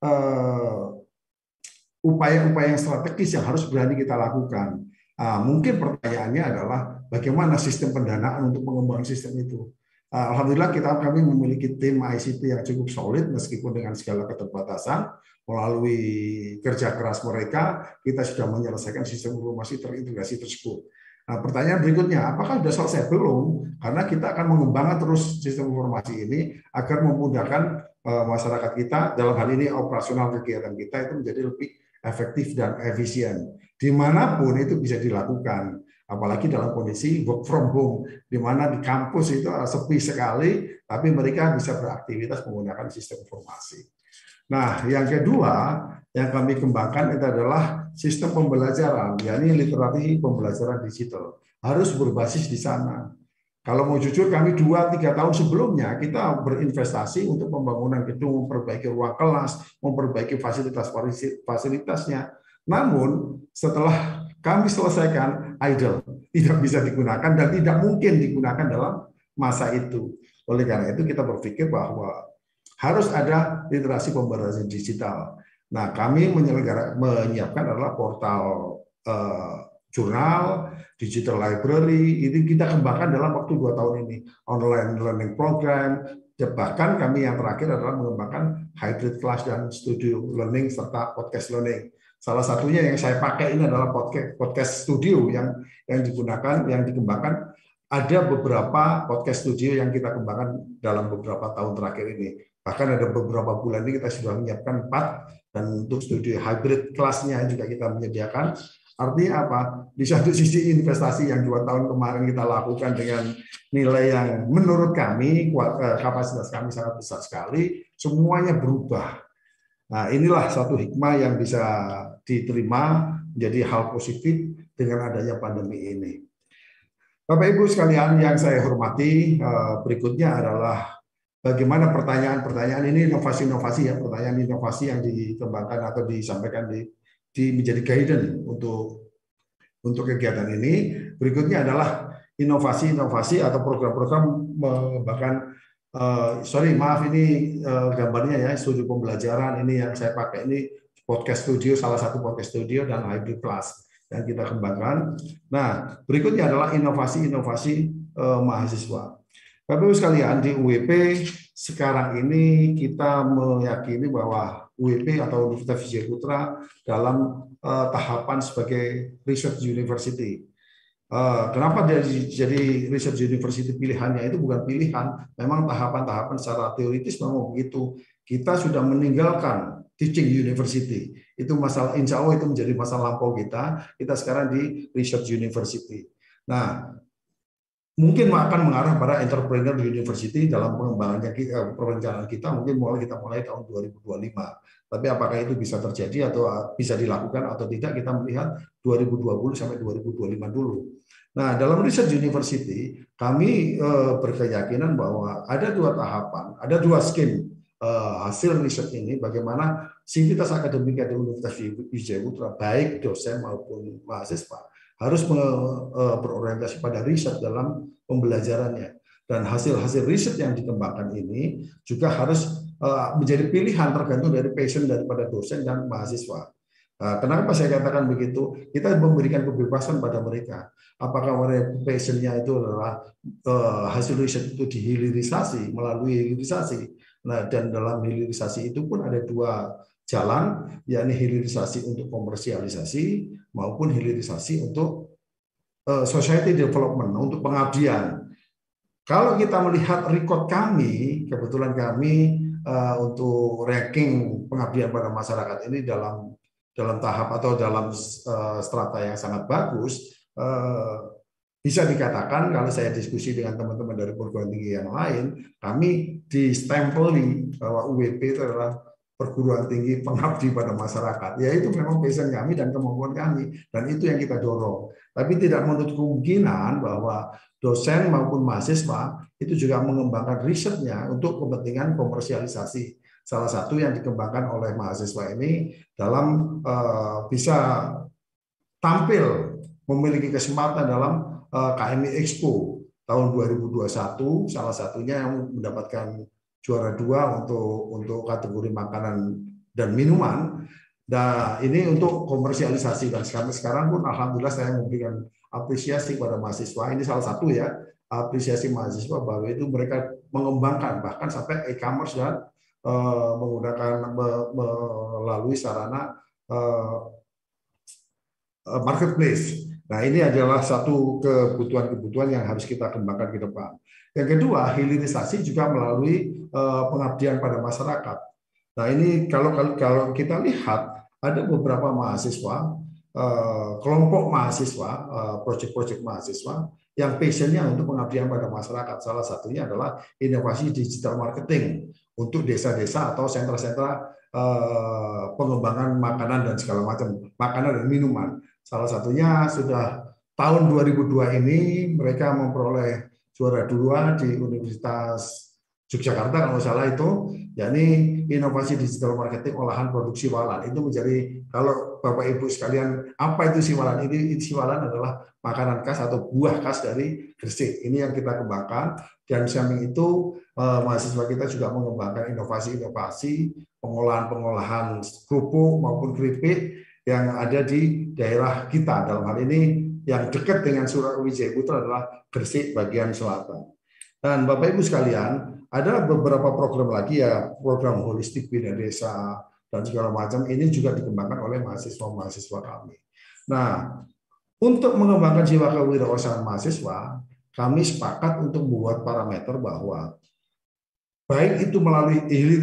upaya-upaya yang strategis yang harus berani kita lakukan. Mungkin pertanyaannya adalah bagaimana sistem pendanaan untuk mengembangkan sistem itu. Alhamdulillah kami memiliki tim ICT yang cukup solid meskipun dengan segala keterbatasan. Melalui kerja keras mereka, kita sudah menyelesaikan sistem informasi terintegrasi tersebut. Nah, pertanyaan berikutnya, apakah sudah selesai? Belum, karena kita akan mengembangkan terus sistem informasi ini agar memudahkan masyarakat kita, dalam hal ini operasional kegiatan kita itu menjadi lebih efektif dan efisien. Dimanapun itu bisa dilakukan, apalagi dalam kondisi work from home, di mana di kampus itu sepi sekali, tapi mereka bisa beraktivitas menggunakan sistem informasi. Nah, yang kedua yang kami kembangkan itu adalah sistem pembelajaran, yakni literasi pembelajaran digital. Harus berbasis di sana. Kalau mau jujur, kami 2-3 tahun sebelumnya kita berinvestasi untuk pembangunan gedung, memperbaiki ruang kelas, memperbaiki fasilitasnya. Namun, setelah kami selesaikan, idle, tidak bisa digunakan dan tidak mungkin digunakan dalam masa itu. Oleh karena itu, kita berpikir bahwa harus ada literasi pembelajaran digital. Nah, kami menyiapkan adalah portal jurnal, digital library, ini kita kembangkan dalam waktu 2 tahun ini. Online learning program, bahkan kami yang terakhir adalah mengembangkan hybrid class dan studio learning serta podcast learning. Salah satunya yang saya pakai ini adalah podcast studio yang digunakan, yang dikembangkan. Ada beberapa podcast studio yang kita kembangkan dalam beberapa tahun terakhir ini. Bahkan ada beberapa bulan ini kita sudah menyiapkan 4, dan untuk studio hybrid kelasnya juga kita menyediakan. Artinya apa? Di satu sisi investasi yang 2 tahun kemarin kita lakukan dengan nilai yang menurut kami, kapasitas kami sangat besar sekali, semuanya berubah. Nah, inilah satu hikmah yang bisa diterima menjadi hal positif dengan adanya pandemi ini. Bapak Ibu sekalian yang saya hormati, berikutnya adalah bagaimana pertanyaan-pertanyaan ini, inovasi-inovasi ya, pertanyaan inovasi yang dikembangkan atau disampaikan menjadi guidance untuk kegiatan ini. Berikutnya adalah inovasi-inovasi atau program-program mengembangkan, gambarnya ya, studio pembelajaran ini yang saya pakai ini podcast studio, salah satu podcast studio dan hybrid class yang kita kembangkan. Nah, berikutnya adalah inovasi-inovasi mahasiswa. Bapak Ibu sekalian, di UWP sekarang ini kita meyakini bahwa UWP atau Universitas Wijaya Putra dalam tahapan sebagai research university. Kenapa jadi research university pilihannya itu bukan pilihan, memang tahapan-tahapan secara teoritis memang begitu. Kita sudah meninggalkan teaching university. Itu masalah, insya Allah itu menjadi masa lampau kita. Kita sekarang di research university. Nah, mungkin akan mengarah pada entrepreneur university dalam pengembangannya perencanaan kita, mungkin kita mulai tahun 2025. Tapi apakah itu bisa terjadi atau bisa dilakukan atau tidak, kita melihat 2020 sampai 2025 dulu. Nah, dalam research university kami berkeyakinan bahwa ada 2 tahapan, ada 2 skim hasil riset ini, bagaimana sivitas akademika di Universitas Wijaya Putra, baik dosen maupun mahasiswa, harus berorientasi pada riset dalam pembelajarannya. Dan hasil-hasil riset yang dikembangkan ini juga harus menjadi pilihan tergantung dari passion daripada dosen dan mahasiswa. Kenapa saya katakan begitu? Kita memberikan kebebasan pada mereka. Apakah mereka passionnya itu adalah hasil riset itu dihilirisasi, melalui hilirisasi. Nah, dan dalam hilirisasi itu pun ada 2 jalan, yakni hilirisasi untuk komersialisasi maupun hilirisasi untuk society development, untuk pengabdian. Kalau kita melihat record kami, kebetulan kami untuk ranking pengabdian pada masyarakat ini dalam tahap atau dalam strata yang sangat bagus, bisa dikatakan kalau saya diskusi dengan teman-teman dari perguruan tinggi yang lain, kami distempeli bahwa UWP itu adalah perguruan tinggi pengabdi pada masyarakat. Ya, itu memang passion kami dan kemampuan kami, dan itu yang kita dorong. Tapi tidak menutup kemungkinan bahwa dosen maupun mahasiswa itu juga mengembangkan risetnya untuk kepentingan komersialisasi. Salah satu yang dikembangkan oleh mahasiswa ini dalam bisa tampil memiliki kesempatan dalam KMI Expo tahun 2021, salah satunya yang mendapatkan juara 2 untuk kategori makanan dan minuman. Nah, ini untuk komersialisasi, dan sekarang pun alhamdulillah saya memberikan apresiasi kepada mahasiswa. Ini salah satu ya, apresiasi mahasiswa bahwa itu mereka mengembangkan bahkan sampai e-commerce dan menggunakan melalui sarana marketplace. Nah, ini adalah satu kebutuhan-kebutuhan yang harus kita kembangkan ke depan. Yang kedua, hilirisasi juga melalui pengabdian pada masyarakat. Nah, ini kalau kita lihat ada beberapa mahasiswa, kelompok mahasiswa, proyek-proyek mahasiswa yang passionnya untuk pengabdian pada masyarakat. Salah satunya adalah inovasi digital marketing untuk desa-desa atau sentra-sentra pengembangan makanan dan segala macam, makanan dan minuman. Salah satunya sudah tahun 2002 ini mereka memperoleh juara 2 di Universitas Yogyakarta kalau salah itu, yakni inovasi digital marketing olahan produksi walan. Itu menjadi, kalau Bapak Ibu sekalian, apa itu siwalan? Ini siwalan adalah makanan khas atau buah khas dari Gresik. Ini yang kita kembangkan, dan samping itu mahasiswa kita juga mengembangkan inovasi-inovasi pengolahan kerupuk maupun keripik yang ada di daerah kita. Dalam hal ini yang dekat dengan Wijaya Putra adalah Gresik bagian selatan. Dan Bapak Ibu sekalian, ada beberapa program lagi ya, program holistik bina desa dan segala macam, ini juga dikembangkan oleh mahasiswa-mahasiswa kami. Nah, untuk mengembangkan jiwa kewirausahaan mahasiswa, kami sepakat untuk membuat parameter bahwa baik itu melalui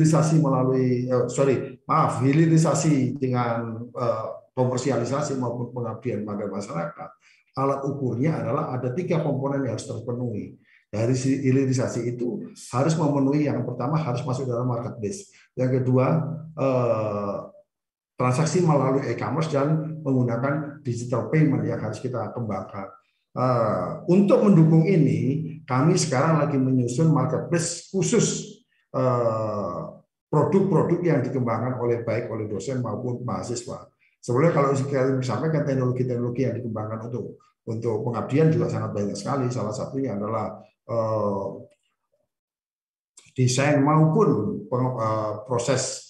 hilirisasi dengan komersialisasi maupun pengabdian pada masyarakat, alat ukurnya adalah ada 3 komponen yang harus terpenuhi. Dari hilirisasi itu harus memenuhi, yang pertama harus masuk dalam marketplace, yang kedua transaksi melalui e-commerce dan menggunakan digital payment yang harus kita kembangkan. Untuk mendukung ini, kami sekarang lagi menyusun marketplace khusus produk-produk yang dikembangkan baik oleh dosen maupun mahasiswa. Sebenarnya kalau kita sampaikan teknologi-teknologi yang dikembangkan untuk pengabdian juga sangat banyak sekali. Salah satunya adalah desain maupun proses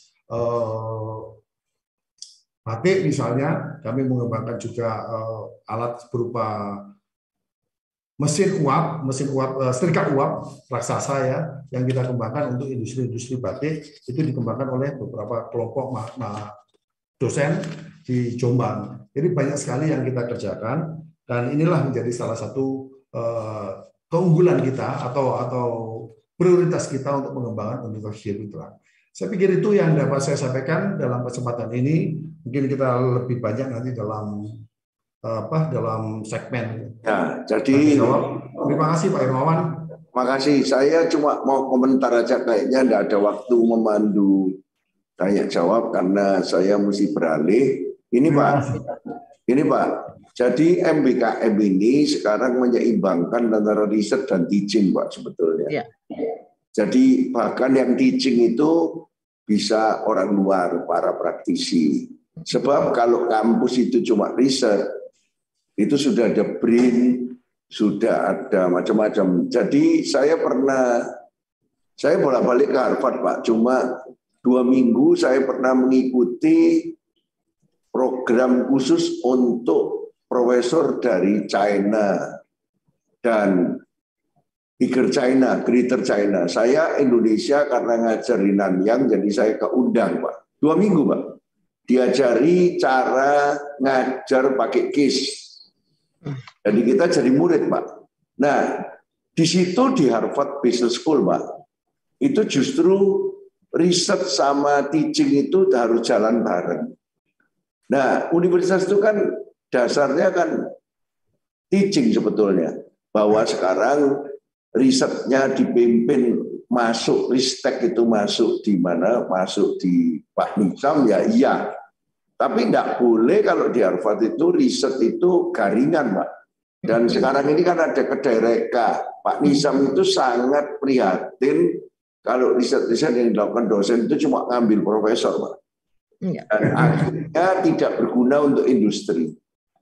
batik misalnya. Kami mengembangkan juga alat berupa mesin uap setrika uap raksasa ya, yang kita kembangkan untuk industri-industri batik. Itu dikembangkan oleh beberapa kelompok dosen di Jombang. Jadi banyak sekali yang kita kerjakan, dan inilah menjadi salah satu keunggulan kita atau prioritas kita untuk mengembangkan Universitas Putra. Saya pikir itu yang dapat saya sampaikan dalam kesempatan ini. Mungkin kita lebih banyak nanti dalam segmen.
Ya, jadi
terima kasih Pak Irmawan.
Makasih. Saya cuma mau komentar aja, kayaknya tidak ada waktu memandu tanya jawab karena saya mesti beralih. Ini Pak. Jadi MBKM ini sekarang menyeimbangkan antara riset dan teaching, Pak, sebetulnya. Ya. Jadi bahkan yang teaching itu bisa orang luar, para praktisi. Sebab kalau kampus itu cuma riset, itu sudah ada BRIN, sudah ada macam-macam. Jadi saya bolak-balik ke Harvard, Pak. Cuma 2 minggu saya pernah mengikuti program khusus untuk profesor dari China dan Greater China. Saya Indonesia karena ngajar di Nanyang, jadi saya keundang, Pak. 2 minggu, Pak. Diajari cara ngajar pakai case. Jadi kita jadi murid, Pak. Nah, di situ di Harvard Business School, Pak, itu justru riset sama teaching itu harus jalan bareng. Nah, universitas itu kan dasarnya kan teaching sebetulnya. Bahwa sekarang risetnya dipimpin masuk, Ristek itu masuk di mana? Masuk di Pak Nizam, ya iya. Tapi tidak boleh kalau di Harvard itu riset itu garingan, Pak. Dan sekarang ini kan ada kedereka. Pak Nizam itu sangat prihatin kalau riset-riset yang dilakukan dosen itu cuma ngambil profesor, Pak. Dan akhirnya tidak berguna untuk industri.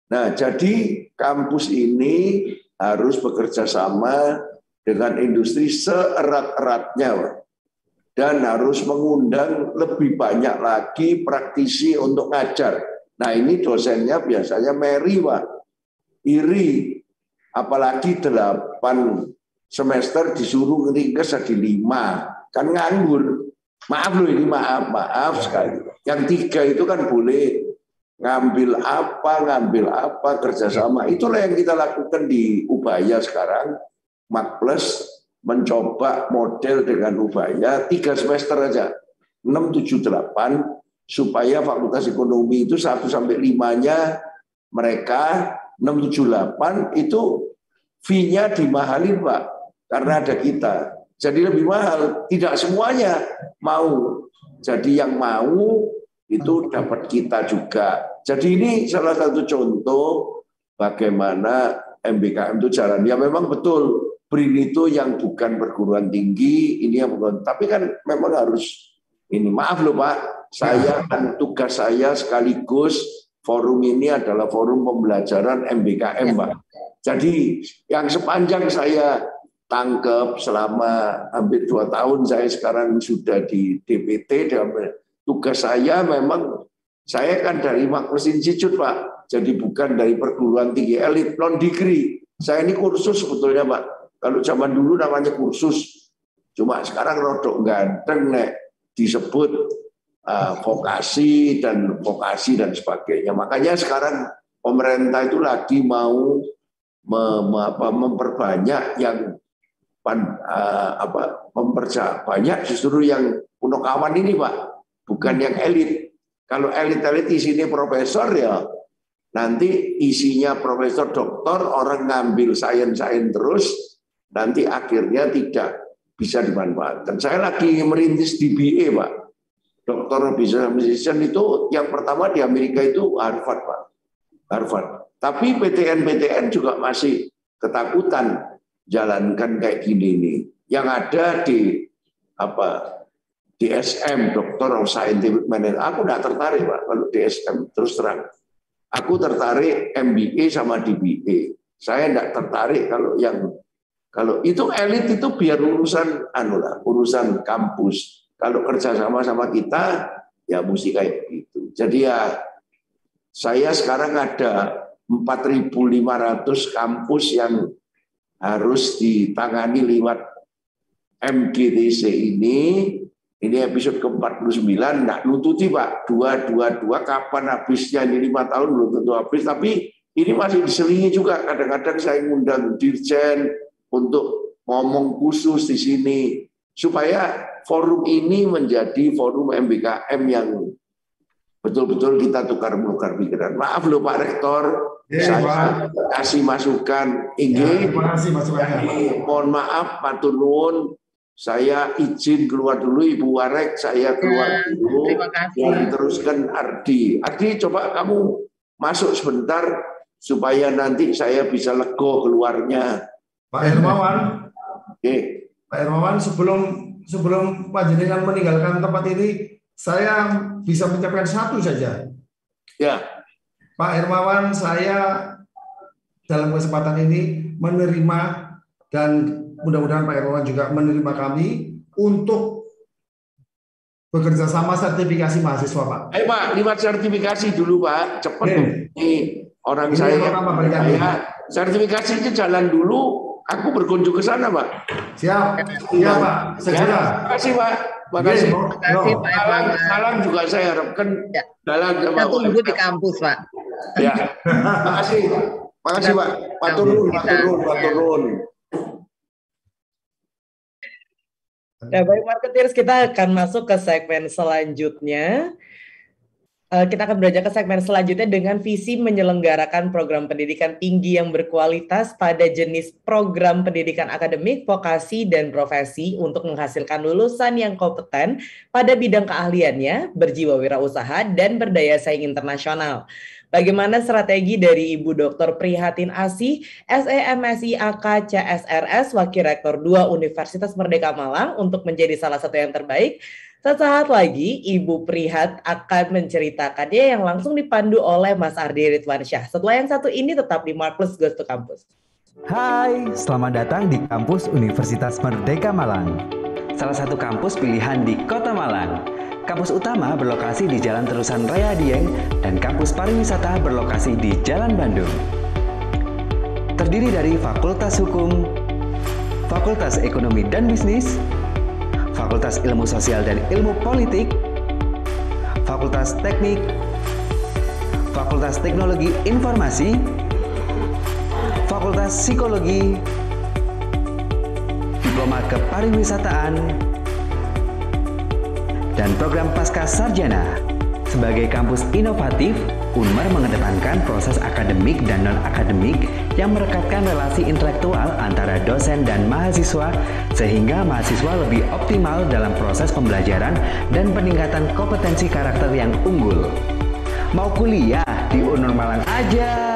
Nah, jadi kampus ini harus bekerja sama dengan industri seerat-eratnya, Pak. Dan harus mengundang lebih banyak lagi praktisi untuk ngajar. Nah, ini dosennya biasanya Mary, Pak. Iri, apalagi 8 semester disuruh ringkes jadi 5. Kan nganggur. Maaf loh ini, maaf sekali. Yang 3 itu kan boleh ngambil apa, kerjasama. Itulah yang kita lakukan di Ubaya sekarang. Mak Plus mencoba model dengan Ubaya 3 semester aja. 6, 7, 8, supaya Fakultas Ekonomi itu 1 sampai 5-nya mereka, 6, 7, 8 itu fee-nya dimahalin, Pak. Karena ada kita. Jadi lebih mahal. Tidak semuanya mau. Jadi yang mau itu dapat kita juga. Jadi ini salah satu contoh bagaimana MBKM itu jalan. Ya memang betul, BRIN itu yang bukan perguruan tinggi, ini yang bukan. Tapi kan memang harus ini. Maaf loh Pak, saya kan tugas saya sekaligus forum ini adalah forum pembelajaran MBKM, Pak. Jadi yang sepanjang saya tangkap selama hampir 2 tahun, saya sekarang sudah di DPT. Tugas saya memang, saya kan dari Magnus Institute, Pak. Jadi bukan dari perguruan tinggi elit, non degree. Saya ini kursus sebetulnya, Pak. Kalau zaman dulu namanya kursus. Cuma sekarang rodok ganteng, Nek, disebut vokasi dan sebagainya. Makanya sekarang pemerintah itu lagi mau memperbanyak yang memperbanyak justru yang punakawan ini, Pak. Bukan yang elit. Kalau elit-elit isinya profesor ya, nanti isinya profesor doktor, orang ngambil sains terus, nanti akhirnya tidak bisa dimanfaatkan. Saya lagi merintis DBA, Pak. Doktor Business Administration itu yang pertama di Amerika itu Harvard, Pak. Harvard. Tapi PTN juga masih ketakutan jalankan kayak gini nih. Yang ada di DSM, Doctor of Scientific Management. Aku tidak tertarik, Pak, kalau DSM, terus terang. Aku tertarik MBA sama DBA. Saya tidak tertarik kalau itu elit itu biar urusan urusan kampus. Kalau kerja sama kita, ya mesti kayak begitu. Jadi ya, saya sekarang ada 4.500 kampus yang harus ditangani lewat MGTC ini. Ini episode ke-49, nggak nututi Pak, 222 kapan habisnya, ini 5 tahun belum tentu habis, tapi ini masih diselingi juga. Kadang-kadang saya ngundang dirjen untuk ngomong khusus di sini, supaya forum ini menjadi forum MBKM yang betul-betul kita tukar-menukar pikiran. Maaf loh Pak Rektor, saya kasih masukan.
Terima kasih masukannya.
Mohon maaf Pak Tunun, saya izin keluar dulu, Ibu Warek, saya keluar dulu.
Terima kasih.
Yang diteruskan Ardi. Ardi, coba kamu masuk sebentar supaya nanti saya bisa lego keluarnya.
Pak Hermawan, Pak Hermawan, sebelum panjenengan meninggalkan tempat ini, saya bisa menyampaikan satu saja.
Ya.
Pak Hermawan, saya dalam kesempatan ini menerima, dan mudah-mudahan Pak Hermawan juga menerima kami untuk bekerja sama sertifikasi mahasiswa, Pak.
Pak, 5 sertifikasi dulu, Pak. Cepat. Ini orang
Ini
saya. Sertifikasi itu jalan dulu. Aku berkunjung ke sana, Pak.
Siap. Iya, Pak. Segera.
Terima kasih, Pak. Makasih.
Pak Hermawan.
Salam juga saya harapkan dalam
Kita tunggu di kampus, Pak.
Ya. Makasih. Makasih, Pak. Pak Turun.
Nah, baik marketeers, kita akan masuk ke segmen selanjutnya. Kita akan beranjak ke segmen selanjutnya dengan visi menyelenggarakan program pendidikan tinggi yang berkualitas pada jenis program pendidikan akademik, vokasi, dan profesi untuk menghasilkan lulusan yang kompeten pada bidang keahliannya, berjiwa wirausaha, dan berdaya saing internasional. Bagaimana strategi dari Ibu Dr. Prihatin Asih, SEMSI AK CSRS, Wakil Rektor 2 Universitas Merdeka Malang untuk menjadi salah satu yang terbaik? Sesaat lagi Ibu Prihat akan menceritakannya yang langsung dipandu oleh Mas Ardi Ridwansyah. Setelah yang satu ini tetap di Marvelous Goes to Campus.
Hai, selamat datang di kampus Universitas Merdeka Malang. Salah satu kampus pilihan di Kota Malang. Kampus utama berlokasi di Jalan Terusan Raya Dieng dan kampus pariwisata berlokasi di Jalan Bandung. Terdiri dari Fakultas Hukum, Fakultas Ekonomi dan Bisnis, Fakultas Ilmu Sosial dan Ilmu Politik, Fakultas Teknik, Fakultas Teknologi Informasi, Fakultas Psikologi, Diploma Kepariwisataan, dan program Pasca Sarjana. Sebagai kampus inovatif, Unmer mengedepankan proses akademik dan non-akademik yang merekatkan relasi intelektual antara dosen dan mahasiswa sehingga mahasiswa lebih optimal dalam proses pembelajaran dan peningkatan kompetensi karakter yang unggul. Mau kuliah di Unmer Malang aja!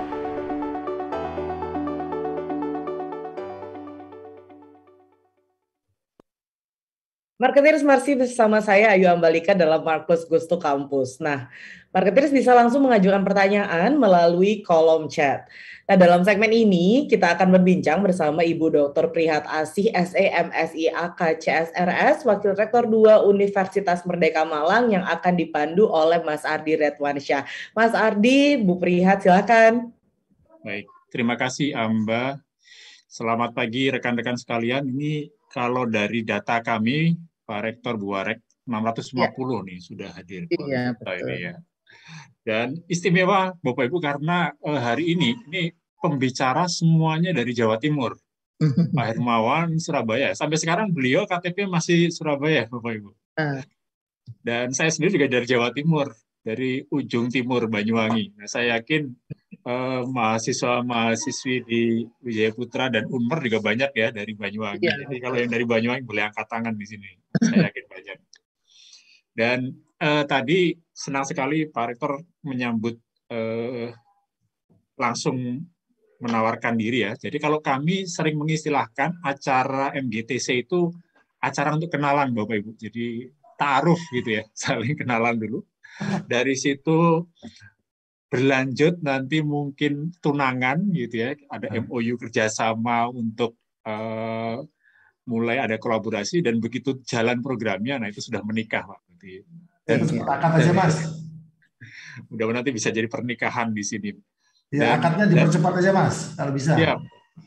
Marketeers masih bersama saya Ayu Ambalika dalam Marvelous Goes to Campus. Nah, Marketeers bisa langsung mengajukan pertanyaan melalui kolom chat. Nah, dalam segmen ini kita akan berbincang bersama Ibu Dr. Prihat Asih, SEMSI AK CSRS, Wakil Rektor 2 Universitas Merdeka Malang yang akan dipandu oleh Mas Ardi Ridwansyah. Mas Ardi, Bu Prihat, silakan.
Baik, terima kasih Amba. Selamat pagi rekan-rekan sekalian. Ini kalau dari data kami, Pak Rektor, Bu Warek, 650 nih sudah hadir.
Iya, betul.
Ini ya. Dan istimewa Bapak Ibu karena hari ini pembicara semuanya dari Jawa Timur. Pak Hermawan, Surabaya. Sampai sekarang beliau KTP masih Surabaya, Bapak Ibu. Dan saya sendiri juga dari Jawa Timur, dari ujung timur Banyuwangi. Nah, saya yakin mahasiswa-mahasiswi di Wijaya Putra dan Unmer juga banyak ya dari Banyuwangi. Ya. Jadi kalau yang dari Banyuwangi boleh angkat tangan di sini. Saya yakin banyak. Dan tadi senang sekali Pak Rektor menyambut langsung menawarkan diri ya. Jadi kalau kami sering mengistilahkan acara MGTC itu acara untuk kenalan Bapak Ibu. Jadi ta'aruf gitu ya, saling kenalan dulu. Dari situ berlanjut nanti mungkin tunangan gitu ya, ada MOU kerjasama untuk mulai ada kolaborasi dan begitu jalan programnya, nah itu sudah menikah Pak.
Dan sepakat aja Mas.
Mudah-mudahan nanti bisa jadi pernikahan di sini.
Ya, akadnya dipercepat aja Mas, kalau bisa.
Ya.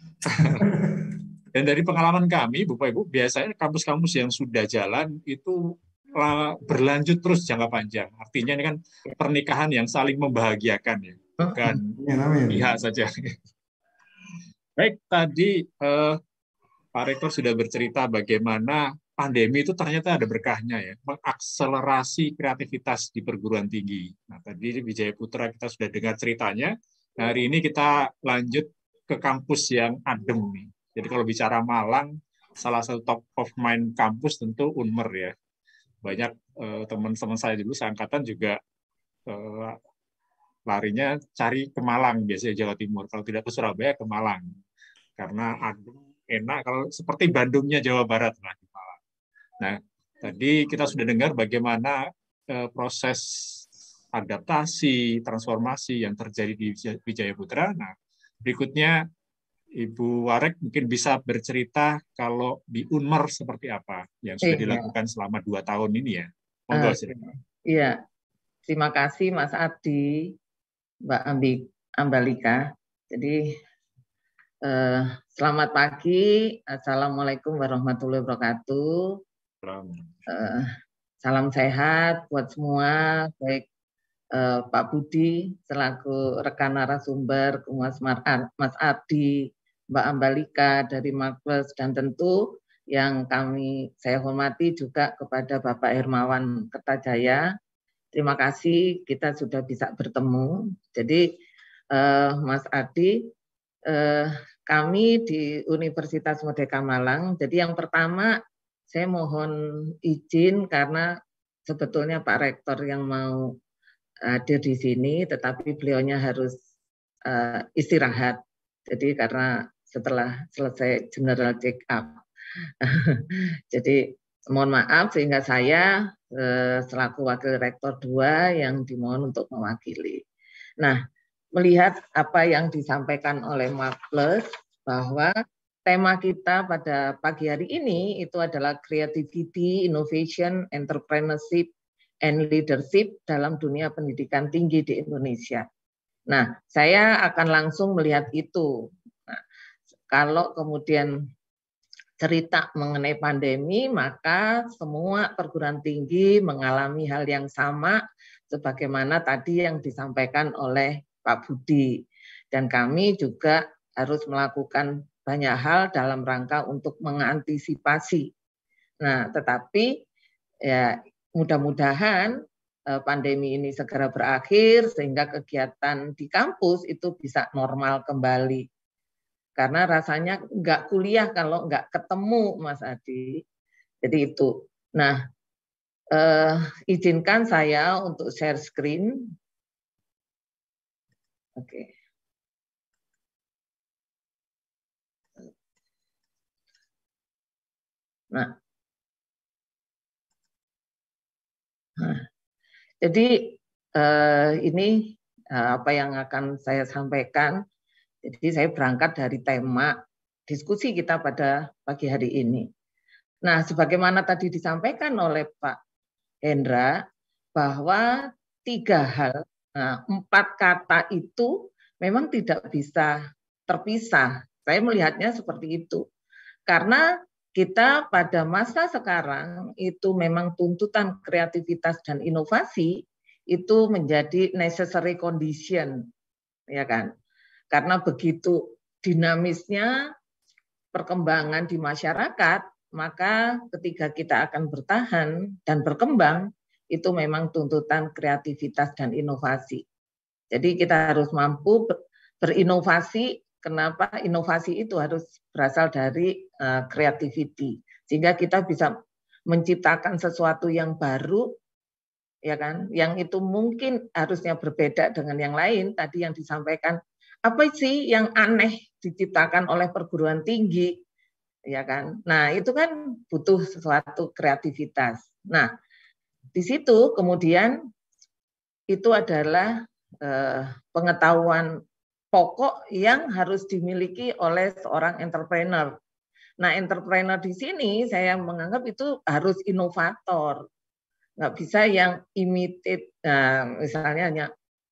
Dan dari pengalaman kami, Bapak Ibu, biasanya kampus-kampus yang sudah jalan itu berlanjut terus jangka panjang. Artinya ini kan pernikahan yang saling membahagiakan ya, bukan pihak saja. Baik, tadi Pak Rektor sudah bercerita bagaimana pandemi itu ternyata ada berkahnya ya, mengakselerasi kreativitas di perguruan tinggi. Nah, tadi di Wijaya Putra kita sudah dengar ceritanya. Nah, hari ini kita lanjut ke kampus yang adem nih. Jadi kalau bicara Malang, salah satu top of mind kampus tentu Unmer ya. Banyak teman-teman saya dulu seangkatan juga larinya cari ke Malang, biasanya Jawa Timur. Kalau tidak ke Surabaya, ke Malang. Karena adem, enak, kalau seperti Bandungnya Jawa Barat lah di Malang. Nah, tadi kita sudah dengar bagaimana proses adaptasi, transformasi yang terjadi di Wijaya Putra. Nah, berikutnya Ibu Warek mungkin bisa bercerita kalau di Unmer seperti apa yang sudah dilakukan selama 2 tahun ini ya. Monggo silakan.
Iya, terima kasih Mas Ardi, Mbak Ambalika. Jadi selamat pagi, Assalamualaikum warahmatullahi wabarakatuh. Salam sehat buat semua, baik Pak Budi selaku rekan narasumber, Mas Ardi, Mbak Ambalika dari Marvelous, dan tentu yang saya hormati juga kepada Bapak Hermawan Kertajaya. Terima kasih kita sudah bisa bertemu. Jadi Mas Ardi, kami di Universitas Merdeka Malang, jadi yang pertama saya mohon izin karena sebetulnya Pak Rektor yang mau hadir di sini, tetapi beliaunya harus istirahat. Jadi karena setelah selesai general check up. Jadi mohon maaf sehingga saya selaku Wakil Rektor 2 yang dimohon untuk mewakili. Nah, melihat apa yang disampaikan oleh Marplus bahwa tema kita pada pagi hari ini itu adalah creativity, innovation, entrepreneurship, and leadership dalam dunia pendidikan tinggi di Indonesia. Nah, saya akan langsung melihat itu. Nah, kalau kemudian cerita mengenai pandemi, maka semua perguruan tinggi mengalami hal yang sama sebagaimana tadi yang disampaikan oleh Pak Budi. Dan kami juga harus melakukan banyak hal dalam rangka untuk mengantisipasi. Nah, tetapi ya mudah-mudahan pandemi ini segera berakhir sehingga kegiatan di kampus itu bisa normal kembali. Karena rasanya nggak kuliah kalau nggak ketemu, Mas Adi. Jadi itu. Nah, izinkan saya untuk share screen. Oke. Nah, jadi ini apa yang akan saya sampaikan. Jadi saya berangkat dari tema diskusi kita pada pagi hari ini. Nah, sebagaimana tadi disampaikan oleh Pak Hendra, bahwa 3 hal, 4 kata itu memang tidak bisa terpisah. Saya melihatnya seperti itu. Karena kita pada masa sekarang itu memang tuntutan kreativitas dan inovasi itu menjadi necessary condition, ya kan? Karena begitu dinamisnya perkembangan di masyarakat, maka ketika kita akan bertahan dan berkembang, itu memang tuntutan kreativitas dan inovasi. Jadi kita harus mampu berinovasi. Kenapa? Inovasi itu harus berasal dari creativity. Sehingga kita bisa menciptakan sesuatu yang baru, ya kan? Yang itu mungkin harusnya berbeda dengan yang lain. Tadi yang disampaikan, apa sih yang aneh diciptakan oleh perguruan tinggi, ya kan? Nah, itu kan butuh sesuatu kreativitas. Nah, di situ kemudian itu adalah pengetahuan pokok yang harus dimiliki oleh seorang entrepreneur. Nah, entrepreneur di sini saya menganggap itu harus inovator, nggak bisa yang imitate, misalnya hanya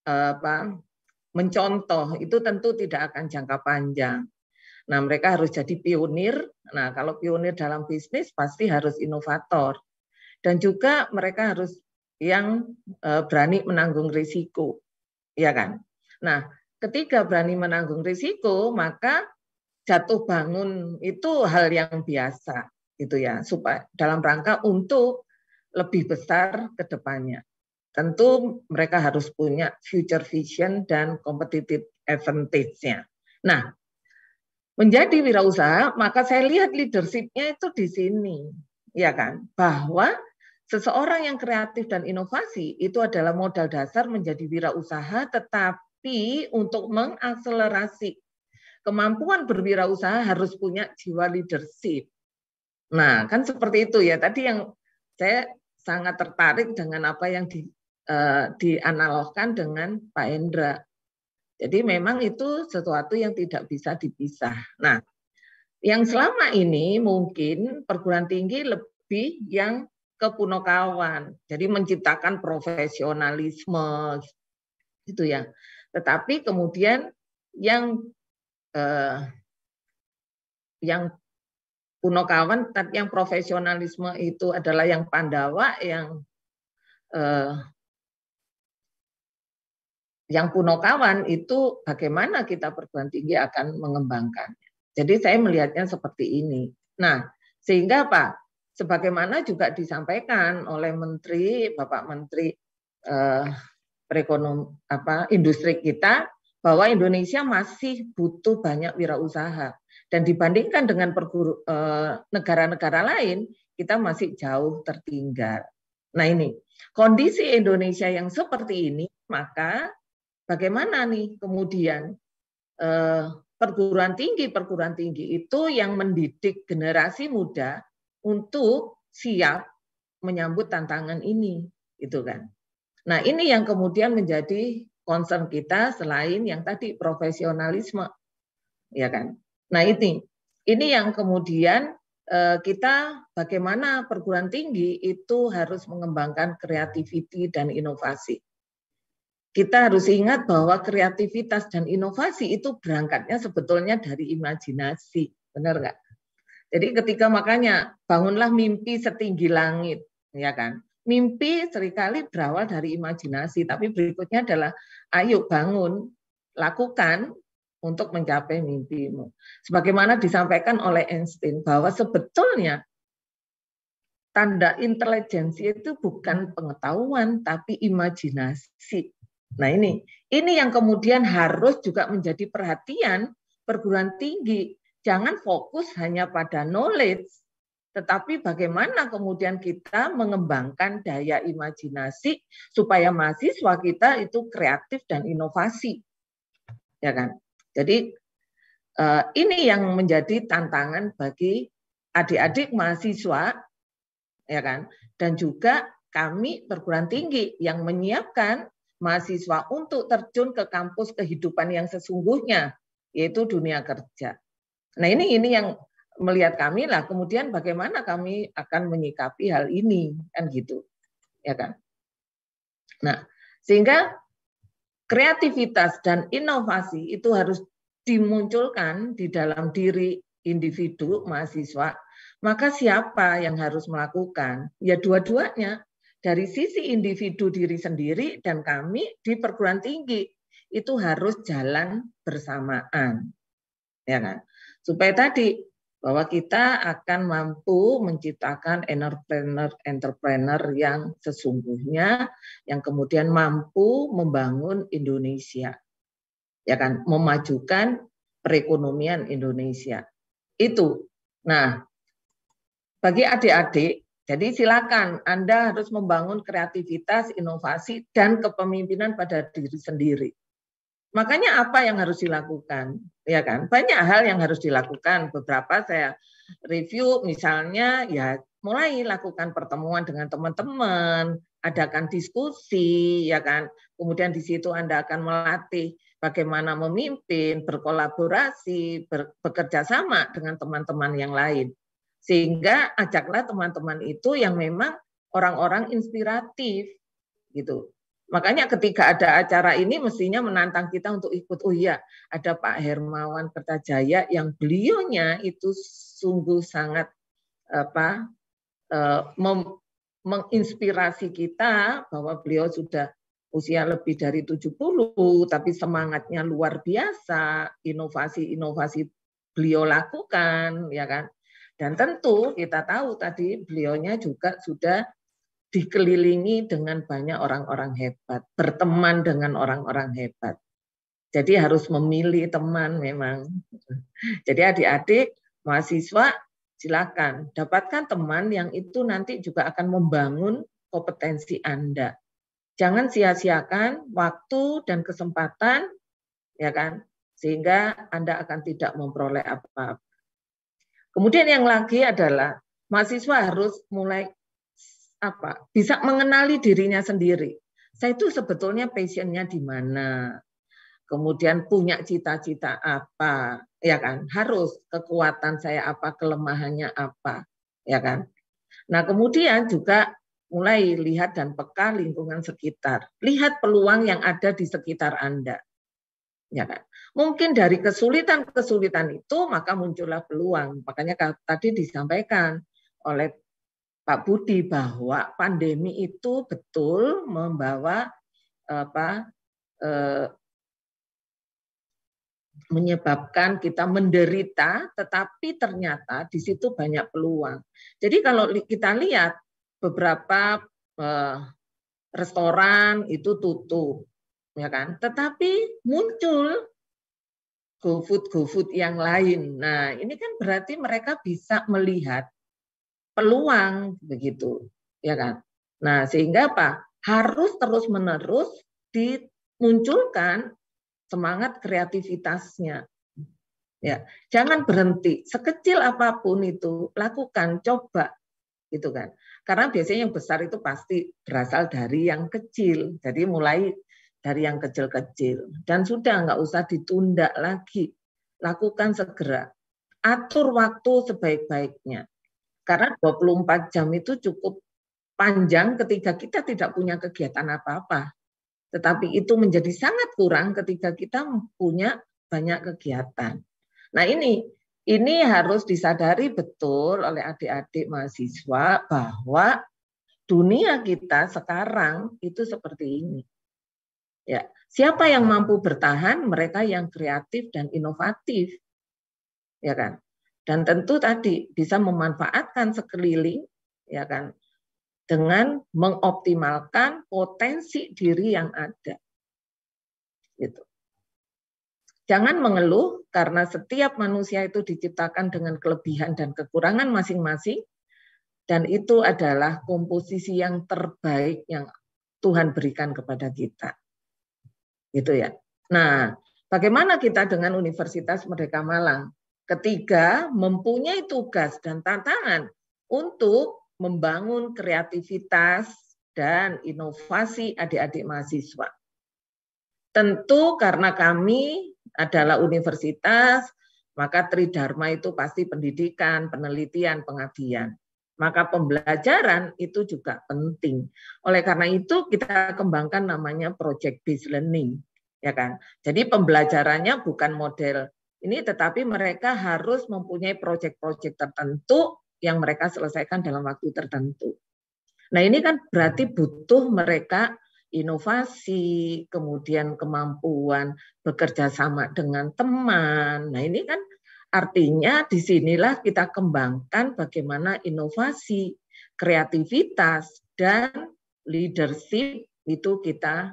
mencontoh, itu tentu tidak akan jangka panjang. Nah, mereka harus jadi pionir. Nah, kalau pionir dalam bisnis pasti harus inovator. Dan juga mereka harus yang berani menanggung risiko, ya kan? Nah, ketika berani menanggung risiko, maka jatuh bangun itu hal yang biasa, gitu ya, supaya dalam rangka untuk lebih besar ke depannya. Tentu mereka harus punya future vision dan competitive advantage-nya. Nah, menjadi wirausaha, maka saya lihat leadership-nya itu di sini, ya kan? Bahwa seseorang yang kreatif dan inovasi itu adalah modal dasar menjadi wirausaha, tetapi untuk mengakselerasi kemampuan berwirausaha harus punya jiwa leadership. Nah, kan seperti itu ya. Tadi yang saya sangat tertarik dengan apa yang dianalogkan dengan Pak Hendra. Jadi memang itu sesuatu yang tidak bisa dipisah. Nah, yang selama ini mungkin perguruan tinggi lebih yang kepunakawan. Jadi menciptakan profesionalisme gitu ya. Tetapi kemudian yang punakawan, tapi yang profesionalisme itu adalah yang Pandawa, yang punakawan itu bagaimana kita perguruan tinggi akan mengembangkannya. Jadi saya melihatnya seperti ini. Nah, sehingga Pak, sebagaimana juga disampaikan oleh Bapak Menteri Industri kita, bahwa Indonesia masih butuh banyak wirausaha. Dan dibandingkan dengan negara-negara lain, kita masih jauh tertinggal. Nah ini, kondisi Indonesia yang seperti ini, maka bagaimana nih kemudian perguruan tinggi itu yang mendidik generasi muda untuk siap menyambut tantangan ini, gitu kan. Nah ini yang kemudian menjadi concern kita selain yang tadi profesionalisme, ya kan. Nah ini yang kemudian kita bagaimana perguruan tinggi itu harus mengembangkan kreativiti dan inovasi. Kita harus ingat bahwa kreativitas dan inovasi itu berangkatnya sebetulnya dari imajinasi, benar nggak? Jadi ketika makanya bangunlah mimpi setinggi langit, ya kan? Mimpi seringkali berawal dari imajinasi, tapi berikutnya adalah ayo bangun, lakukan untuk mencapai mimpimu. Sebagaimana disampaikan oleh Einstein bahwa sebetulnya tanda intelijensi itu bukan pengetahuan, tapi imajinasi. Nah ini yang kemudian harus juga menjadi perhatian perguruan tinggi. Jangan fokus hanya pada knowledge, tetapi bagaimana kemudian kita mengembangkan daya imajinasi supaya mahasiswa kita itu kreatif dan inovasi, ya kan? Jadi ini yang menjadi tantangan bagi adik-adik mahasiswa, ya kan? Dan juga kami perguruan tinggi yang menyiapkan mahasiswa untuk terjun ke kampus kehidupan yang sesungguhnya, yaitu dunia kerja. Nah ini yang melihat kami lah, kemudian bagaimana kami akan menyikapi hal ini, kan gitu, ya kan. Nah sehingga kreativitas dan inovasi itu harus dimunculkan di dalam diri individu mahasiswa. Maka siapa yang harus melakukan? Ya dua-duanya. Dari sisi individu diri sendiri dan kami di perguruan tinggi itu harus jalan bersamaan, ya kan? Supaya tadi bahwa kita akan mampu menciptakan entrepreneur yang sesungguhnya, yang kemudian mampu membangun Indonesia, ya kan? Memajukan perekonomian Indonesia itu. Nah, bagi adik-adik. Jadi silakan Anda harus membangun kreativitas, inovasi, dan kepemimpinan pada diri sendiri. Makanya apa yang harus dilakukan? Ya kan? Banyak hal yang harus dilakukan. Beberapa saya review, misalnya ya mulai lakukan pertemuan dengan teman-teman, adakan diskusi, ya kan? Kemudian di situ Anda akan melatih bagaimana memimpin, berkolaborasi, bekerja sama dengan teman-teman yang lain. Sehingga ajaklah teman-teman itu yang memang orang-orang inspiratif gitu. Makanya ketika ada acara ini mestinya menantang kita untuk ikut. Oh iya, ada Pak Hermawan Kertajaya yang belionya itu sungguh sangat menginspirasi kita, bahwa beliau sudah usia lebih dari 70 tapi semangatnya luar biasa, inovasi-inovasi beliau lakukan, ya kan? Dan tentu kita tahu tadi beliaunya juga sudah dikelilingi dengan banyak orang-orang hebat, berteman dengan orang-orang hebat. Jadi harus memilih teman memang. Jadi adik-adik, mahasiswa, silakan dapatkan teman yang itu nanti juga akan membangun kompetensi Anda. Jangan sia-siakan waktu dan kesempatan, ya kan? Sehingga Anda akan tidak memperoleh apa-apa. Kemudian yang lagi adalah mahasiswa harus mulai bisa mengenali dirinya sendiri. Saya itu sebetulnya passionnya di mana, kemudian punya cita-cita apa, ya kan? Harus kekuatan saya apa, kelemahannya apa, ya kan? Nah kemudian juga mulai lihat dan peka lingkungan sekitar, lihat peluang yang ada di sekitar Anda. Ya kan? Mungkin dari kesulitan-kesulitan itu maka muncullah peluang. Makanya tadi disampaikan oleh Pak Budi bahwa pandemi itu betul membawa menyebabkan kita menderita, tetapi ternyata di situ banyak peluang. Jadi kalau kita lihat beberapa restoran itu tutup, ya kan? Tetapi muncul GoFood yang lain. Nah, ini kan berarti mereka bisa melihat peluang begitu, ya kan? Nah, sehingga apa? Harus terus-menerus dimunculkan semangat kreativitasnya. Ya, jangan berhenti. Sekecil apapun itu, lakukan, coba, gitu kan. Karena biasanya yang besar itu pasti berasal dari yang kecil. Jadi mulai dari yang kecil-kecil. Dan sudah nggak usah ditunda lagi. Lakukan segera. Atur waktu sebaik-baiknya. Karena 24 jam itu cukup panjang ketika kita tidak punya kegiatan apa-apa. Tetapi itu menjadi sangat kurang ketika kita punya banyak kegiatan. Nah ini harus disadari betul oleh adik-adik mahasiswa bahwa dunia kita sekarang itu seperti ini. Ya, siapa yang mampu bertahan? Mereka yang kreatif dan inovatif, ya kan? Dan tentu tadi bisa memanfaatkan sekeliling, ya kan, dengan mengoptimalkan potensi diri yang ada. Gitu. Jangan mengeluh karena setiap manusia itu diciptakan dengan kelebihan dan kekurangan masing-masing, dan itu adalah komposisi yang terbaik yang Tuhan berikan kepada kita. Gitu ya. Nah, bagaimana kita dengan Universitas Merdeka Malang? Ketiga, mempunyai tugas dan tantangan untuk membangun kreativitas dan inovasi adik-adik mahasiswa. Tentu karena kami adalah universitas, maka Tridharma itu pasti pendidikan, penelitian, pengabdian. Maka pembelajaran itu juga penting. Oleh karena itu kita kembangkan namanya project based learning, ya kan? Jadi pembelajarannya bukan model ini, tetapi mereka harus mempunyai project-project tertentu yang mereka selesaikan dalam waktu tertentu. Nah ini kan berarti butuh mereka inovasi, kemudian kemampuan bekerja sama dengan teman. Nah ini kan artinya disinilah kita kembangkan bagaimana inovasi, kreativitas, dan leadership itu kita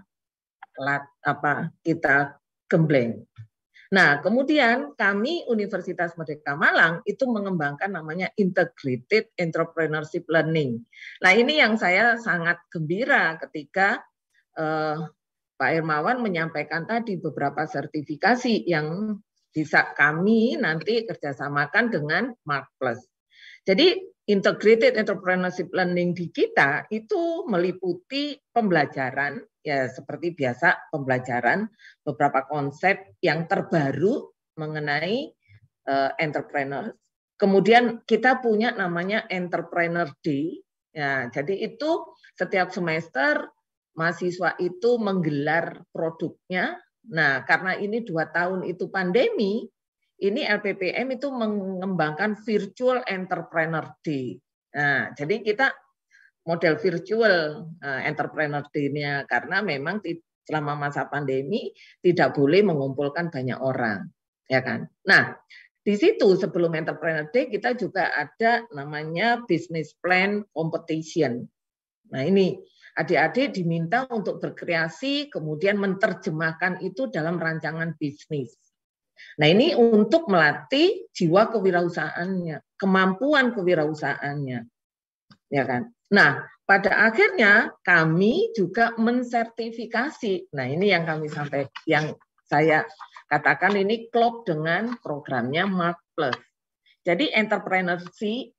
gembleng. Nah, kemudian kami Universitas Merdeka Malang itu mengembangkan namanya Integrated Entrepreneurship Learning. Nah, ini yang saya sangat gembira ketika Pak Hermawan menyampaikan tadi beberapa sertifikasi yang bisa kami nanti kerjasamakan dengan Markplus. Jadi Integrated Entrepreneurship Learning di kita itu meliputi pembelajaran, ya seperti biasa pembelajaran beberapa konsep yang terbaru mengenai entrepreneur. Kemudian kita punya namanya Entrepreneur Day. Ya, jadi itu setiap semester mahasiswa itu menggelar produknya. Nah, karena ini 2 tahun itu pandemi, ini LPPM itu mengembangkan Virtual Entrepreneur Day. Nah, jadi kita model virtual Entrepreneur Day-nya karena memang selama masa pandemi tidak boleh mengumpulkan banyak orang, ya kan? Nah, di situ sebelum Entrepreneur Day kita juga ada namanya Business Plan Competition. Nah, ini adik-adik diminta untuk berkreasi, kemudian menerjemahkan itu dalam rancangan bisnis. Nah, ini untuk melatih jiwa kewirausahaannya, kemampuan kewirausahaannya, ya kan? Nah, pada akhirnya kami juga mensertifikasi. Nah, ini yang kami sampaikan, yang saya katakan ini klop dengan programnya Markplus. Jadi entrepreneurship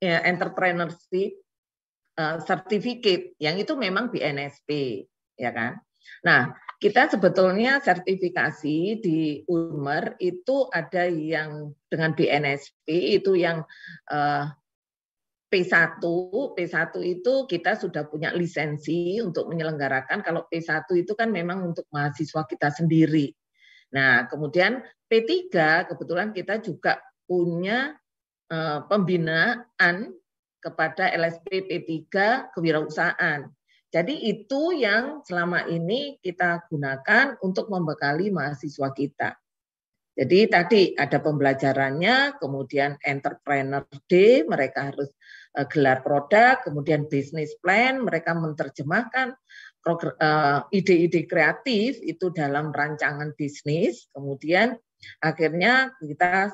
certificate yang itu memang BNSP, ya kan? Nah, kita sebetulnya sertifikasi di Unmer itu ada yang dengan BNSP itu yang P1 itu kita sudah punya lisensi untuk menyelenggarakan. Kalau P1 itu kan memang untuk mahasiswa kita sendiri. Nah, kemudian P3 kebetulan kita juga punya pembinaan kepada LSP P3 kewirausahaan. Jadi itu yang selama ini kita gunakan untuk membekali mahasiswa kita. Jadi tadi ada pembelajarannya, kemudian Entrepreneur Day, mereka harus gelar produk, kemudian business plan, mereka menerjemahkan ide-ide kreatif itu dalam rancangan bisnis, kemudian akhirnya kita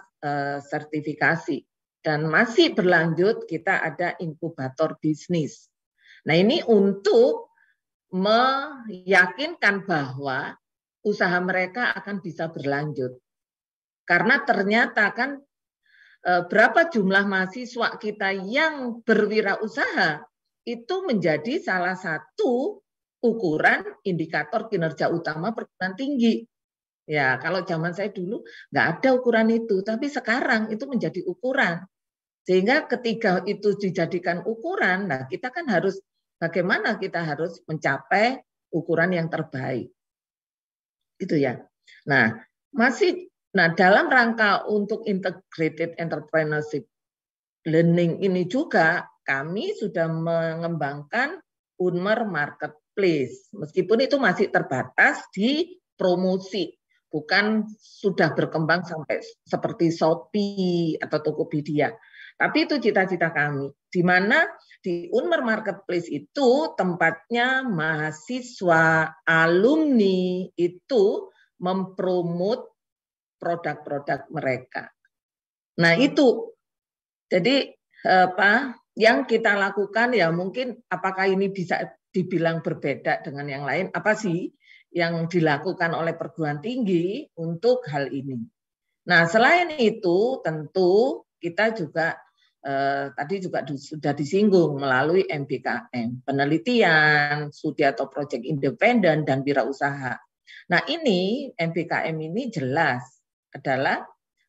sertifikasi. Dan masih berlanjut, kita ada inkubator bisnis. Nah, ini untuk meyakinkan bahwa usaha mereka akan bisa berlanjut. Karena ternyata kan berapa jumlah mahasiswa kita yang berwirausaha itu menjadi salah satu ukuran indikator kinerja utama perguruan tinggi. Ya, kalau zaman saya dulu nggak ada ukuran itu, tapi sekarang itu menjadi ukuran. Sehingga ketika itu dijadikan ukuran, nah kita kan harus bagaimana kita harus mencapai ukuran yang terbaik. Gitu ya. Nah, dalam rangka untuk integrated entrepreneurship learning ini juga kami sudah mengembangkan Unmer Marketplace. Meskipun itu masih terbatas di promosi, bukan sudah berkembang sampai seperti Shopee atau Tokopedia. Tapi itu cita-cita kami, di mana di Unmer Marketplace itu tempatnya mahasiswa, alumni itu mempromot produk-produk mereka. Nah itu, jadi yang kita lakukan ya mungkin apakah ini bisa dibilang berbeda dengan yang lain, apa sih yang dilakukan oleh perguruan tinggi untuk hal ini. Nah selain itu tentu kita juga tadi juga sudah disinggung melalui MBKM, penelitian, studi atau proyek independen, dan wirausaha. Nah ini MBKM ini jelas adalah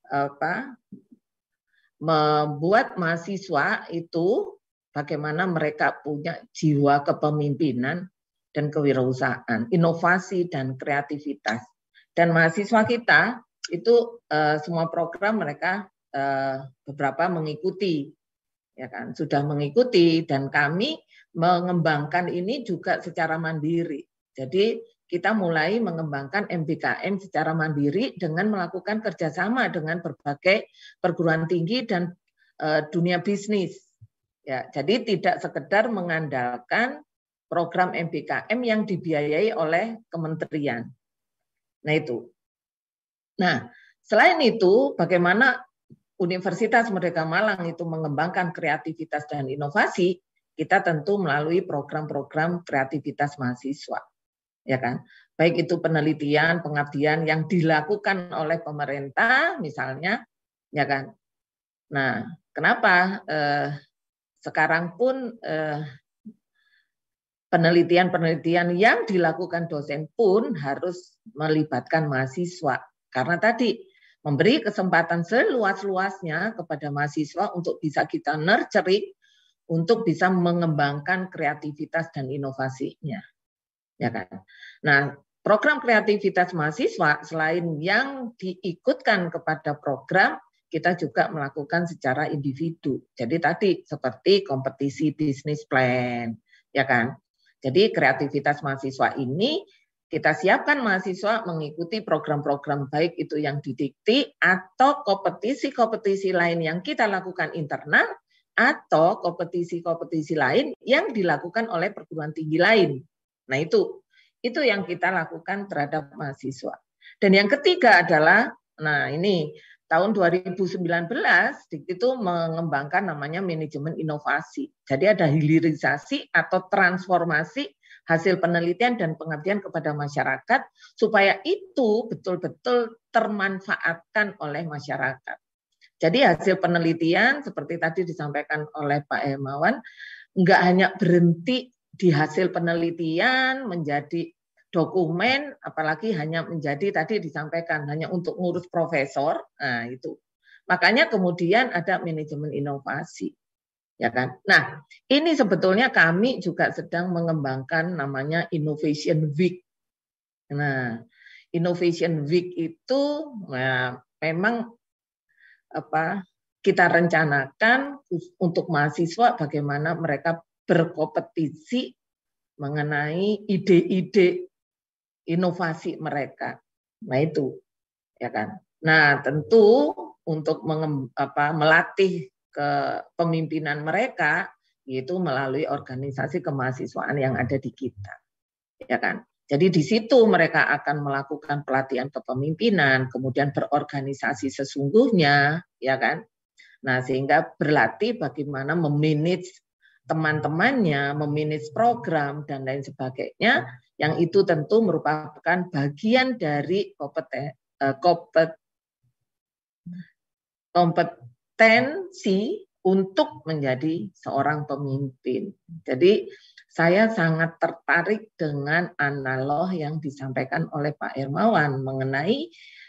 membuat mahasiswa itu bagaimana mereka punya jiwa kepemimpinan dan kewirausahaan, inovasi dan kreativitas. Dan mahasiswa kita itu semua program mereka beberapa mengikuti, ya kan, sudah mengikuti, dan kami mengembangkan ini juga secara mandiri. Jadi kita mulai mengembangkan MBKM secara mandiri dengan melakukan kerjasama dengan berbagai perguruan tinggi dan dunia bisnis. Ya, jadi tidak sekedar mengandalkan program MBKM yang dibiayai oleh kementerian. Nah itu. Nah selain itu, bagaimana Universitas Merdeka Malang itu mengembangkan kreativitas dan inovasi, kita tentu melalui program-program kreativitas mahasiswa, ya kan? Baik itu penelitian, pengabdian yang dilakukan oleh pemerintah, misalnya, ya kan? Nah, kenapa sekarang pun penelitian-penelitian yang dilakukan dosen pun harus melibatkan mahasiswa, karena tadi memberi kesempatan seluas-luasnya kepada mahasiswa untuk bisa kita nurturing, untuk bisa mengembangkan kreativitas dan inovasinya, ya kan? Nah, program kreativitas mahasiswa selain yang diikutkan kepada program, kita juga melakukan secara individu. Jadi tadi seperti kompetisi bisnis plan, ya kan? Jadi kreativitas mahasiswa ini kita siapkan mahasiswa mengikuti program-program baik itu yang didikti atau kompetisi-kompetisi lain yang kita lakukan internal atau kompetisi-kompetisi lain yang dilakukan oleh perguruan tinggi lain. Nah itu yang kita lakukan terhadap mahasiswa. Dan yang ketiga adalah, nah ini tahun 2019 itu mengembangkan namanya manajemen inovasi. Jadi ada hilirisasi atau transformasi hasil penelitian dan pengabdian kepada masyarakat supaya itu betul-betul termanfaatkan oleh masyarakat. Jadi hasil penelitian seperti tadi disampaikan oleh Pak Hermawan, enggak hanya berhenti di hasil penelitian menjadi dokumen, apalagi hanya menjadi tadi disampaikan hanya untuk ngurus profesor. Nah, itu. Makanya kemudian ada manajemen inovasi. Ya kan? Nah, ini sebetulnya kami juga sedang mengembangkan namanya Innovation Week. Nah, Innovation Week itu memang kita rencanakan untuk mahasiswa bagaimana mereka berkompetisi mengenai ide-ide inovasi mereka. Nah, itu ya kan. Nah, tentu untuk melatih kepemimpinan mereka yaitu melalui organisasi kemahasiswaan yang ada di kita, ya kan. Jadi di situ mereka akan melakukan pelatihan kepemimpinan, kemudian berorganisasi sesungguhnya, ya kan. Nah sehingga berlatih bagaimana memanage teman-temannya, memanage program dan lain sebagainya, yang itu tentu merupakan bagian dari kompetensi untuk menjadi seorang pemimpin. Jadi saya sangat tertarik dengan analog yang disampaikan oleh Pak Hermawan mengenai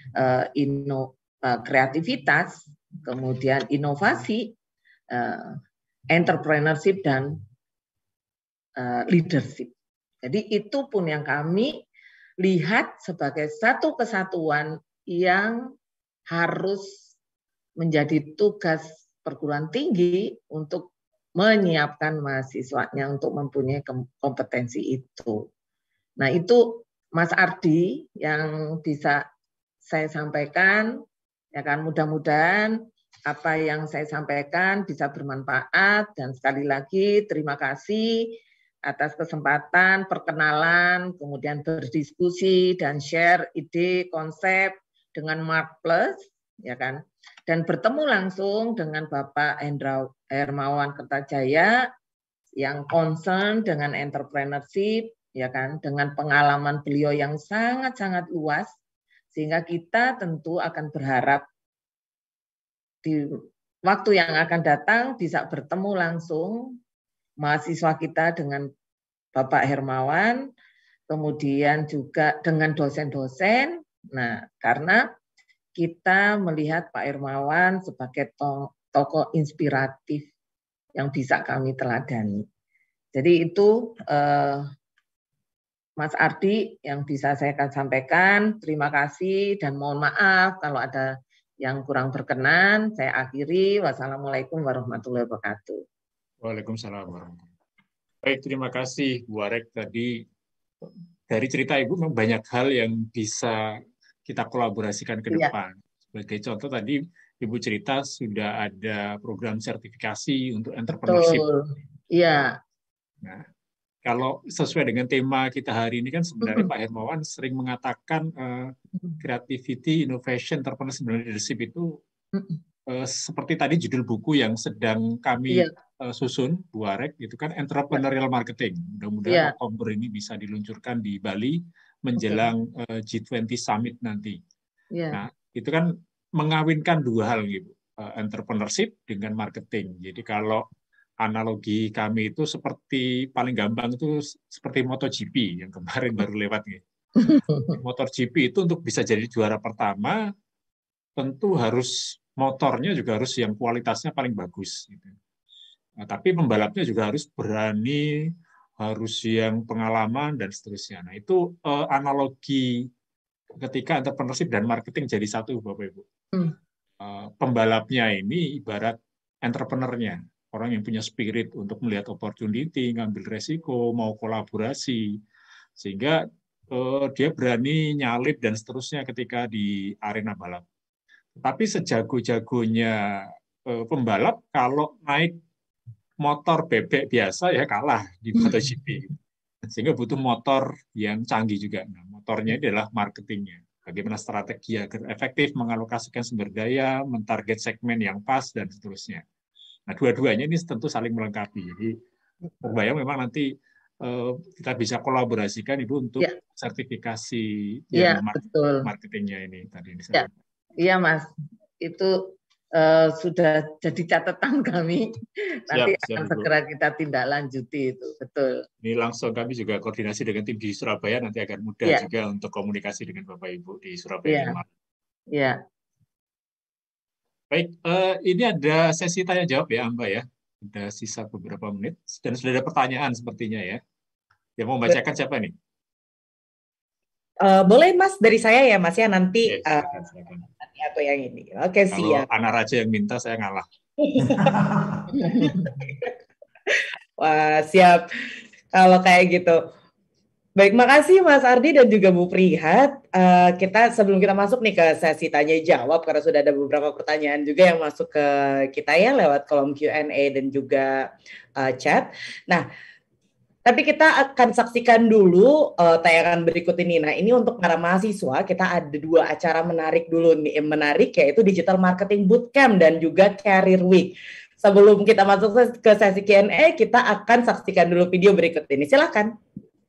kreativitas, kemudian inovasi, entrepreneurship dan leadership. Jadi itu pun yang kami lihat sebagai satu kesatuan yang harus menjadi tugas perguruan tinggi untuk menyiapkan mahasiswanya untuk mempunyai kompetensi itu. Nah, itu Mas Ardi yang bisa saya sampaikan, ya kan, mudah-mudahan apa yang saya sampaikan bisa bermanfaat, dan sekali lagi terima kasih atas kesempatan perkenalan, kemudian berdiskusi dan share ide konsep dengan Mark Plus, ya kan, dan bertemu langsung dengan Bapak Hermawan Kertajaya yang concern dengan entrepreneurship, ya kan, dengan pengalaman beliau yang sangat-sangat luas, sehingga kita tentu akan berharap di waktu yang akan datang bisa bertemu langsung mahasiswa kita dengan Bapak Hermawan, kemudian juga dengan dosen-dosen. Nah, karena kita melihat Pak Hermawan sebagai tokoh inspiratif yang bisa kami teladani. Jadi itu Mas Ardi yang bisa saya akan sampaikan. Terima kasih dan mohon maaf kalau ada yang kurang berkenan. Saya akhiri. Wassalamualaikum warahmatullahi wabarakatuh.
Waalaikumsalam warahmatullahi wabarakatuh. Baik, terima kasih Bu Arek. Tadi dari cerita Ibu memang banyak hal yang bisa kita kolaborasikan ke depan. Sebagai contoh tadi Ibu cerita sudah ada program sertifikasi untuk entrepreneurship.
Iya.
Nah, kalau sesuai dengan tema kita hari ini kan sebenarnya Pak Hermawan sering mengatakan creativity, innovation, entrepreneurship, dan leadership itu seperti tadi judul buku yang sedang kami susun, Bu Arek, itu kan entrepreneurial marketing. Mudah-mudahan Oktober ini bisa diluncurkan di Bali menjelang G20 Summit nanti. Nah, itu kan mengawinkan dua hal gitu, entrepreneurship dengan marketing. Jadi kalau analogi kami itu seperti paling gampang itu seperti MotoGP yang kemarin baru lewat nih. MotoGP itu untuk bisa jadi juara pertama tentu harus motornya juga harus yang kualitasnya paling bagus. Gitu. Nah, tapi pembalapnya juga harus berani, harus yang pengalaman dan seterusnya. Nah itu analogi ketika entrepreneurship dan marketing jadi satu, Bapak Ibu. Pembalapnya ini ibarat entrepreneurnya. Orang yang punya spirit untuk melihat opportunity, ngambil resiko, mau kolaborasi, sehingga dia berani nyalip dan seterusnya ketika di arena balap. Tapi sejago-jagonya pembalap, kalau naik motor bebek biasa ya kalah di MotoGP. Sehingga butuh motor yang canggih juga. Nah, motornya adalah marketingnya. Bagaimana strategi agar efektif mengalokasikan sumber daya, mentarget segmen yang pas, dan seterusnya. Nah, dua-duanya ini tentu saling melengkapi. Jadi, terbayang memang nanti kita bisa kolaborasikan Ibu untuk sertifikasi marketingnya ini tadi.
Iya, Mas. Itu sudah jadi catatan kami. Nanti akan segera kita tindak lanjuti itu. Betul.
Ini langsung kami juga koordinasi dengan tim di Surabaya, nanti akan mudah juga untuk komunikasi dengan Bapak Ibu di Surabaya.
Iya.
Baik, ini ada sesi tanya jawab ya, Mbak ya. Ada sisa beberapa menit dan sudah ada pertanyaan sepertinya ya. Yang mau membacakan siapa nih?
Boleh Mas, dari saya ya Mas ya, nanti
silakan.
Nanti aku yang ini. Oke, siap.
Kalau Ana Raja yang minta, saya ngalah.
Wah, siap. Kalau kayak gitu. Baik, makasih Mas Ardi dan juga Bu Prihat. Kita sebelum kita masuk nih ke sesi tanya jawab, karena sudah ada beberapa pertanyaan juga yang masuk ke kita ya lewat kolom Q&A dan juga chat. Nah, tapi kita akan saksikan dulu tayangan berikut ini. Nah, ini untuk para mahasiswa, kita ada dua acara menarik dulu nih. Menarik yaitu Digital Marketing Bootcamp dan juga Career Week. Sebelum kita masuk ke sesi Q&A, kita akan saksikan dulu video berikut ini. Silakan.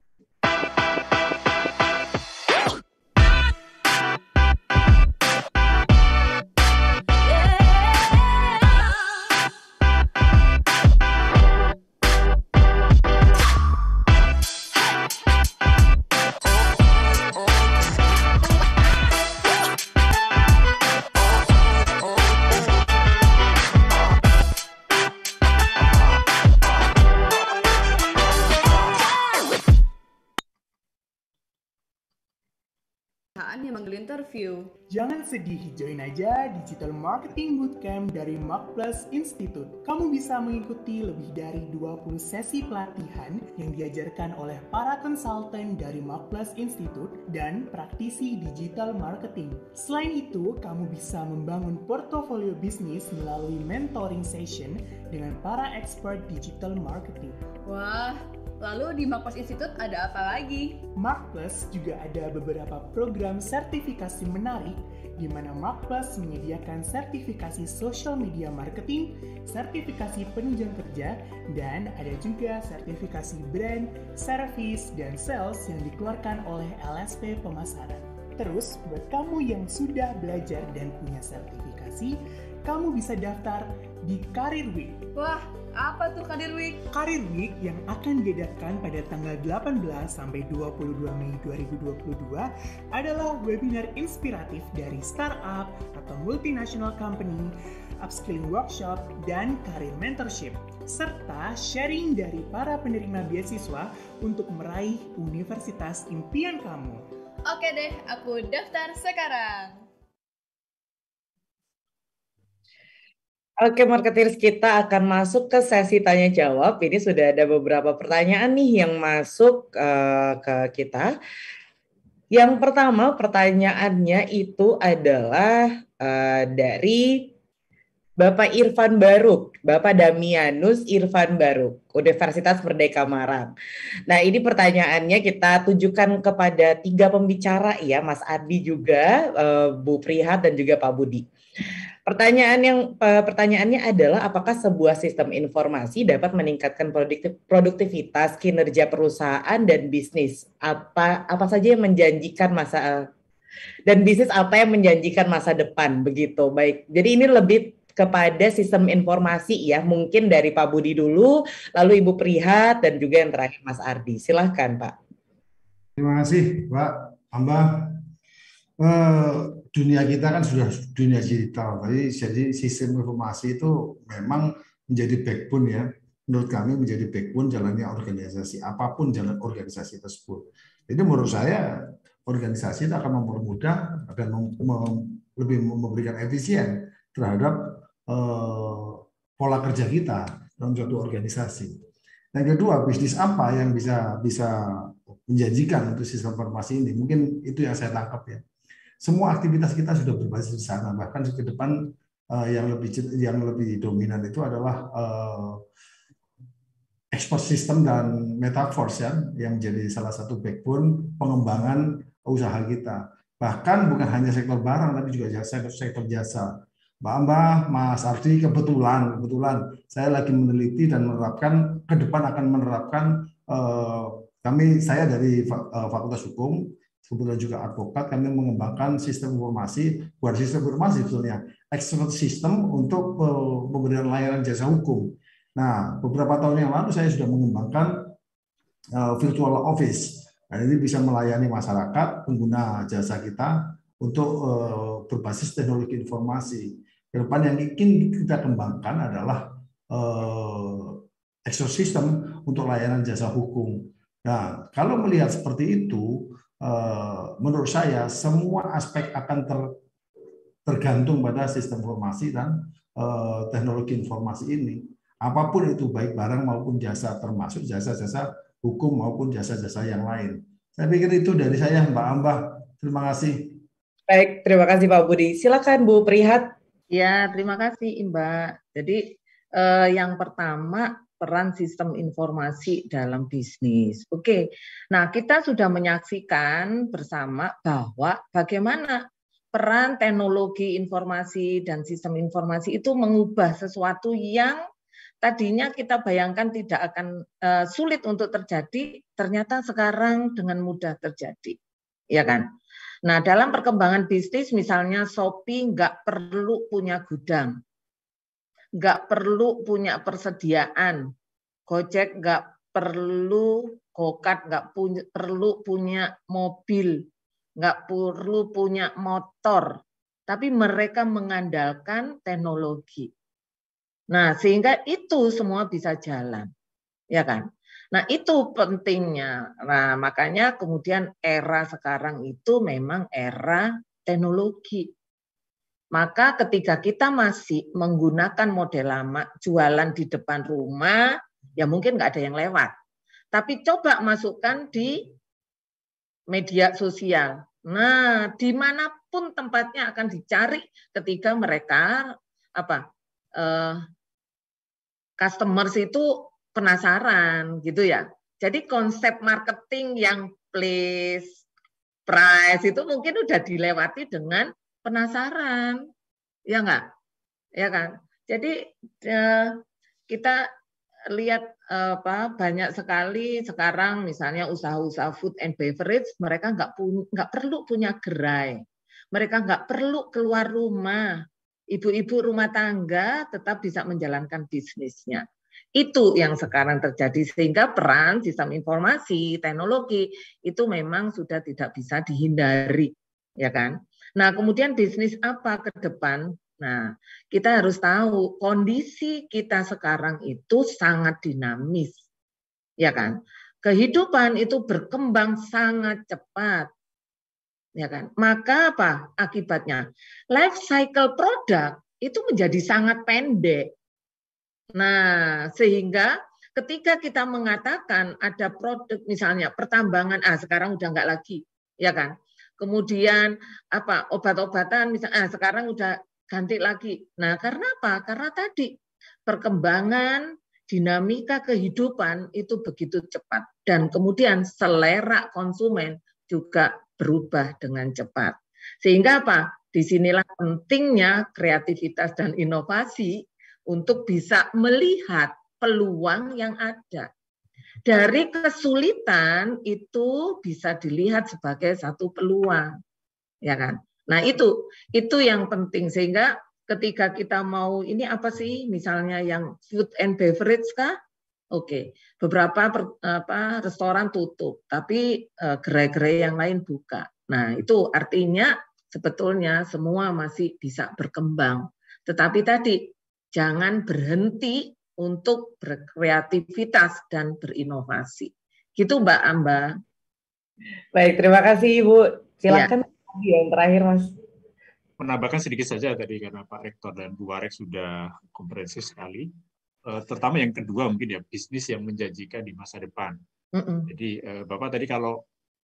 Yang manggil interview.
Jangan sedih, join aja Digital Marketing Bootcamp dari Marketplace Institute. Kamu bisa mengikuti lebih dari 20 sesi pelatihan yang diajarkan oleh para konsultan dari Marketplace Institute dan praktisi digital marketing. Selain itu, kamu bisa membangun portofolio bisnis melalui mentoring session dengan para expert digital marketing.
Wah, lalu di Marketplace Institute ada apa lagi?
Marketplace juga ada beberapa program sertifikasi menarik di mana Marketplace menyediakan sertifikasi social media marketing, sertifikasi penunjang kerja, dan ada juga sertifikasi brand, service, dan sales yang dikeluarkan oleh LSP Pemasaran. Terus, buat kamu yang sudah belajar dan punya sertifikasi, kamu bisa daftar di Career Week.
Wah, apa tuh Career Week?
Career Week yang akan diadakan pada tanggal 18 sampai 22 Mei 2022 adalah webinar inspiratif dari startup atau multinational company, upskilling workshop, dan career mentorship, serta sharing dari para penerima beasiswa untuk meraih universitas impian kamu.
Oke deh, aku daftar sekarang.
Oke, marketeers, kita akan masuk ke sesi tanya jawab. Ini sudah ada beberapa pertanyaan nih yang masuk ke kita. Yang pertama pertanyaannya itu adalah dari Bapak Irfan Baruk, Bapak Damianus Irfan Baruk, Universitas Merdeka Malang. Nah, ini pertanyaannya kita tujukan kepada 3 pembicara ya, Mas Adi juga, Bu Prihat dan juga Pak Budi. Pertanyaannya adalah apakah sebuah sistem informasi dapat meningkatkan produktivitas kinerja perusahaan dan bisnis? Apa saja yang menjanjikan bisnis apa yang menjanjikan masa depan begitu. Baik. Jadi ini lebih kepada sistem informasi ya. Mungkin dari Pak Budi dulu, lalu Ibu Prihat dan juga yang terakhir Mas Ardi. Silahkan Pak.
Terima kasih Pak Ambah. Dunia kita kan sudah dunia digital, jadi sistem informasi itu memang menjadi backbone ya. Menurut kami menjadi backbone jalannya organisasi, apapun jalan organisasi tersebut. Jadi menurut saya organisasi itu akan mempermudah dan lebih memberikan efisien terhadap pola kerja kita dalam suatu organisasi. Yang kedua, bisnis apa yang bisa menjanjikan untuk sistem informasi ini? Mungkin itu yang saya tangkap ya. Semua aktivitas kita sudah berbasis di sana, bahkan ke depan yang lebih dominan itu adalah expert system dan metaverse ya, yang jadi salah satu backbone pengembangan usaha kita. Bahkan bukan hanya sektor barang, tapi juga sektor jasa. Mbak Ambah, Mas Ardi, kebetulan saya lagi meneliti dan menerapkan, ke depan akan menerapkan, saya dari Fakultas Hukum, kemudian juga advokat, kami mengembangkan sistem informasi, bukan sistem informasi sebetulnya, expert system untuk pemberian layanan jasa hukum. Nah, beberapa tahun yang lalu saya sudah mengembangkan virtual office. Nah, ini bisa melayani masyarakat, pengguna jasa kita untuk berbasis teknologi informasi. Ke depan yang ingin kita kembangkan adalah expert system untuk layanan jasa hukum. Nah, kalau melihat seperti itu, menurut saya semua aspek akan tergantung pada sistem informasi dan teknologi informasi ini. Apapun itu, baik barang maupun jasa, termasuk jasa-jasa hukum maupun jasa-jasa yang lain. Saya pikir itu dari saya, Mbak Ambah. Terima kasih.
Baik, terima kasih Pak Budi. Silakan Bu Prihat.
Ya, terima kasih Mbak. Jadi yang pertama, peran sistem informasi dalam bisnis. Oke, nah kita sudah menyaksikan bersama bahwa bagaimana peran teknologi informasi dan sistem informasi itu mengubah sesuatu yang tadinya kita bayangkan tidak akan sulit untuk terjadi, ternyata sekarang dengan mudah terjadi, ya kan? Nah, dalam perkembangan bisnis, misalnya Shopee nggak perlu punya gudang, nggak perlu punya persediaan, Gojek nggak perlu, Gokart nggak perlu punya mobil, nggak perlu punya motor, tapi mereka mengandalkan teknologi. Nah, sehingga itu semua bisa jalan, ya kan? Nah, itu pentingnya. Nah, makanya kemudian era sekarang itu memang era teknologi. Maka ketika kita masih menggunakan model lama, jualan di depan rumah, ya mungkin nggak ada yang lewat. Tapi coba masukkan di media sosial. Nah, dimanapun tempatnya akan dicari ketika mereka customers itu penasaran gitu ya. Jadi konsep marketing yang place, price itu mungkin udah dilewati dengan penasaran, ya enggak? Ya kan? Jadi kita lihat banyak sekali sekarang misalnya usaha-usaha food and beverage, mereka nggak perlu punya gerai, mereka nggak perlu keluar rumah, ibu-ibu rumah tangga tetap bisa menjalankan bisnisnya. Itu yang sekarang terjadi, sehingga peran sistem informasi, teknologi itu memang sudah tidak bisa dihindari, ya kan? Nah, kemudian bisnis apa ke depan? Nah, kita harus tahu kondisi kita sekarang itu sangat dinamis, ya kan? Kehidupan itu berkembang sangat cepat, ya kan? Maka apa akibatnya? Life cycle produk itu menjadi sangat pendek. Nah, sehingga ketika kita mengatakan ada produk misalnya pertambangan, sekarang udah enggak lagi, ya kan? Kemudian obat-obatan misalnya sekarang udah ganti lagi. Nah, karena apa? Karena tadi perkembangan dinamika kehidupan itu begitu cepat dan kemudian selera konsumen juga berubah dengan cepat. Sehingga apa? Disinilah pentingnya kreativitas dan inovasi untuk bisa melihat peluang yang ada. Dari kesulitan itu bisa dilihat sebagai satu peluang, ya kan? Nah, itu yang penting, sehingga ketika kita mau ini apa sih misalnya yang food and beverage kah? Oke, beberapa restoran tutup, tapi gerai-gerai yang lain buka. Nah, itu artinya sebetulnya semua masih bisa berkembang. Tetapi tadi jangan berhenti untuk berkreativitas dan berinovasi. Gitu Mbak Amba.
Baik, terima kasih Ibu. Silakan yang terakhir Mas.
Menambahkan sedikit saja tadi karena Pak Rektor dan Bu Warek sudah komprehensif sekali. Terutama yang kedua mungkin ya, bisnis yang menjanjikan di masa depan. Jadi Bapak tadi kalau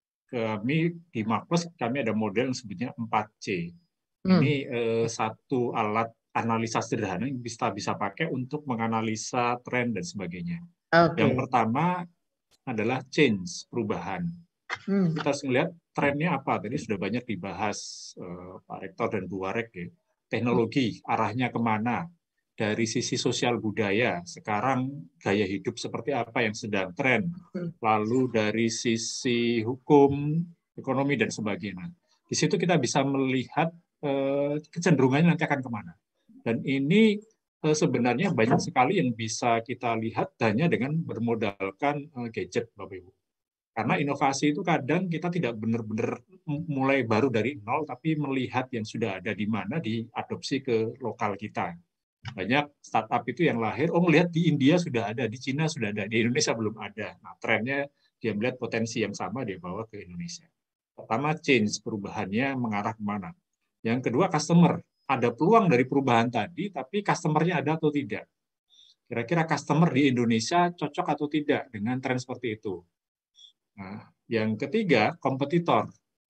kami di Markplus kami ada model yang sebutnya 4C. Ini satu alat analisa sederhana yang bisa pakai untuk menganalisa tren dan sebagainya. Yang pertama adalah change, perubahan. Kita harus melihat trennya apa. Tadi sudah banyak dibahas Pak Rektor dan Bu Warek ya. Teknologi arahnya kemana, dari sisi sosial budaya sekarang gaya hidup seperti apa yang sedang tren, lalu dari sisi hukum, ekonomi dan sebagainya. Di situ kita bisa melihat kecenderungannya nanti akan kemana. Dan ini sebenarnya banyak sekali yang bisa kita lihat hanya dengan bermodalkan gadget, Bapak Ibu. Karena inovasi itu kadang kita tidak benar-benar mulai baru dari nol, tapi melihat yang sudah ada di mana diadopsi ke lokal kita. Banyak startup itu yang lahir, melihat di India sudah ada, di Cina sudah ada, di Indonesia belum ada. Nah, trennya dia melihat potensi yang sama, dia bawa ke Indonesia. Pertama, change, perubahannya mengarah kemana. Yang kedua, customer. Ada peluang dari perubahan tadi, tapi customer-nya ada atau tidak. Kira-kira customer di Indonesia cocok atau tidak dengan tren seperti itu. Nah, yang ketiga, kompetitor.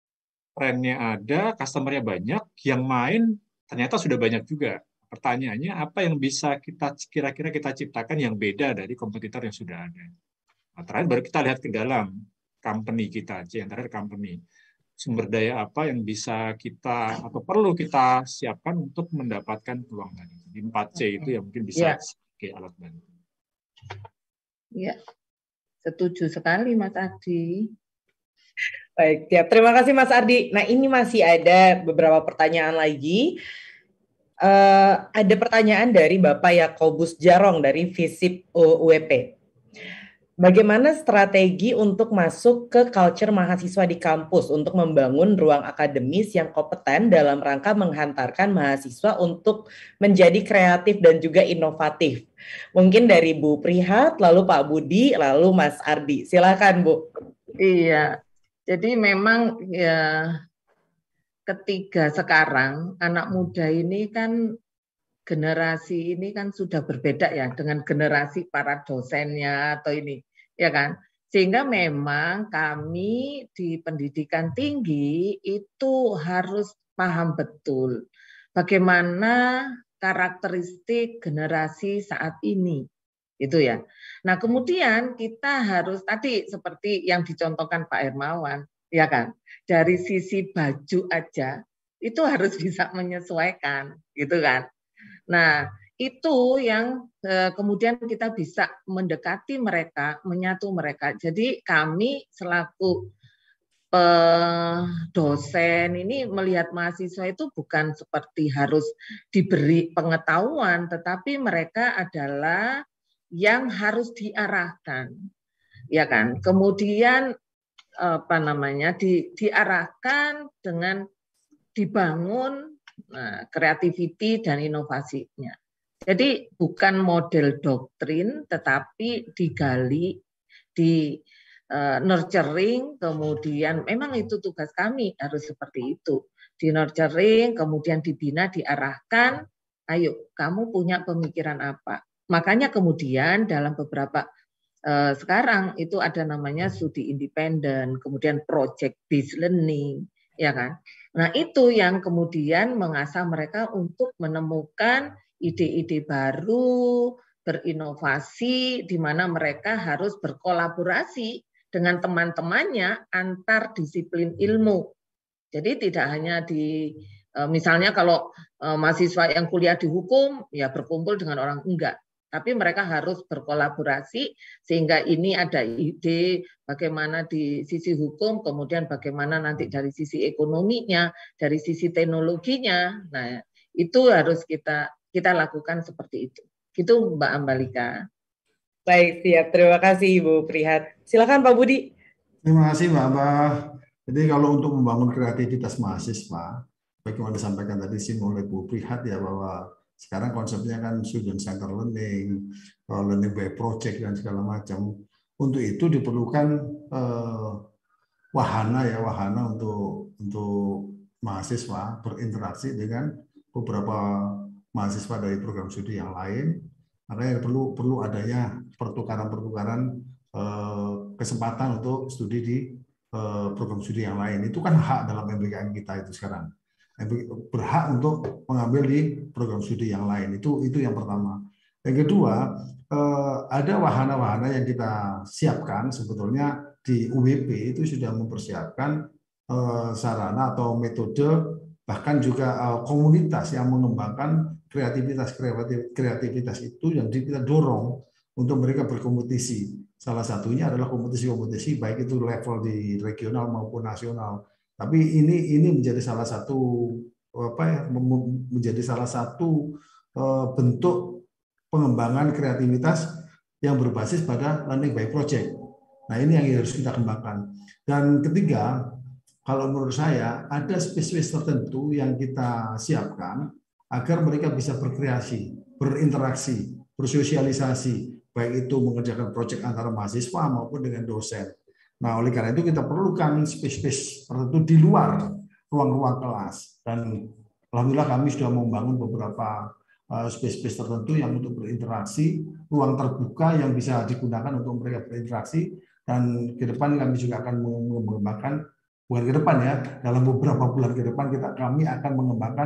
Trennya ada, customer-nya banyak, yang main ternyata sudah banyak juga. Pertanyaannya, apa yang bisa kira-kira kita ciptakan yang beda dari kompetitor yang sudah ada. Nah, terakhir baru kita lihat ke dalam company kita, yang terakhir company. sumber daya apa yang bisa kita atau perlu kita siapkan untuk mendapatkan peluang tadi. Jadi 4C itu yang mungkin bisa sebagai alat bantu.
Ya, setuju sekali Mas Ardi.
Baik, siap. Terima kasih Mas Ardi. Nah, ini masih ada beberapa pertanyaan lagi. Ada pertanyaan dari Bapak Yakobus Jarong dari FISIP UWP. Bagaimana strategi untuk masuk ke culture mahasiswa di kampus untuk membangun ruang akademis yang kompeten dalam rangka menghantarkan mahasiswa untuk menjadi kreatif dan juga inovatif? Mungkin dari Bu Prihat, lalu Pak Budi, lalu Mas Ardi. Silakan Bu.
Iya, jadi memang ya ketiga sekarang anak muda ini kan generasi ini kan sudah berbeda ya dengan generasi para dosennya atau ini, ya kan? Sehingga memang kami di pendidikan tinggi itu harus paham betul bagaimana karakteristik generasi saat ini, itu ya. Nah kemudian kita harus tadi seperti yang dicontohkan Pak Hermawan, ya kan? Dari sisi baju aja itu harus bisa menyesuaikan, gitu kan? Nah, itu yang kemudian kita bisa mendekati mereka, menyatu mereka. Jadi kami selaku dosen ini melihat mahasiswa itu bukan seperti harus diberi pengetahuan, tetapi mereka adalah yang harus diarahkan, ya kan? Kemudian diarahkan dengan dibangun kreativiti dan inovasinya. Jadi bukan model doktrin, tetapi digali, di nurturing, kemudian memang itu tugas kami harus seperti itu. Di nurturing, kemudian dibina, diarahkan, ayo kamu punya pemikiran apa. Makanya kemudian dalam beberapa sekarang itu ada namanya studi independen, kemudian project based learning, ya kan? Nah, itu yang kemudian mengasah mereka untuk menemukan ide-ide baru, berinovasi, di mana mereka harus berkolaborasi dengan teman-temannya antar disiplin ilmu. Jadi tidak hanya di, misalnya kalau mahasiswa yang kuliah di hukum, ya berkumpul dengan orang enggak. Tapi mereka harus berkolaborasi sehingga ini ada ide bagaimana di sisi hukum, kemudian bagaimana nanti dari sisi ekonominya, dari sisi teknologinya. Nah, itu harus kita lakukan seperti itu. Gitu Mbak Ambalika.
Baik, siap. Terima kasih Ibu Prihat. Silakan Pak Budi.
Terima kasih Mbak Mbak. Jadi kalau untuk membangun kreativitas mahasiswa, bagaimana disampaikan tadi oleh Bu Prihat ya, bahwa sekarang konsepnya kan student center learning, learning by project dan segala macam. Untuk itu diperlukan wahana untuk mahasiswa berinteraksi dengan beberapa mahasiswa dari program studi yang lain. Makanya perlu adanya pertukaran kesempatan untuk studi di program studi yang lain. Itu kan hak dalam MBKM kita itu sekarang. Berhak untuk mengambil di program studi yang lain. Itu yang pertama. Yang kedua, ada wahana-wahana yang kita siapkan sebetulnya di UWP itu sudah mempersiapkan sarana atau metode, bahkan juga komunitas yang mengembangkan kreativitas itu yang kita dorong untuk mereka berkompetisi. Salah satunya adalah kompetisi-kompetisi baik itu level di regional maupun nasional. Tapi ini menjadi salah satu bentuk pengembangan kreativitas yang berbasis pada learning by project. Nah, ini yang harus kita kembangkan. Dan ketiga, kalau menurut saya ada spesies tertentu yang kita siapkan agar mereka bisa berkreasi, berinteraksi, bersosialisasi, baik itu mengerjakan proyek antara mahasiswa maupun dengan dosen. Nah, oleh karena itu kita perlukan space-space tertentu di luar ruang-ruang kelas. Dan alhamdulillah kami sudah membangun beberapa space-space tertentu yang untuk berinteraksi, ruang terbuka yang bisa digunakan untuk mereka berinteraksi. Dan ke depan kami juga akan mengembangkan, bukan ke depan ya, dalam beberapa bulan ke depan kami akan mengembangkan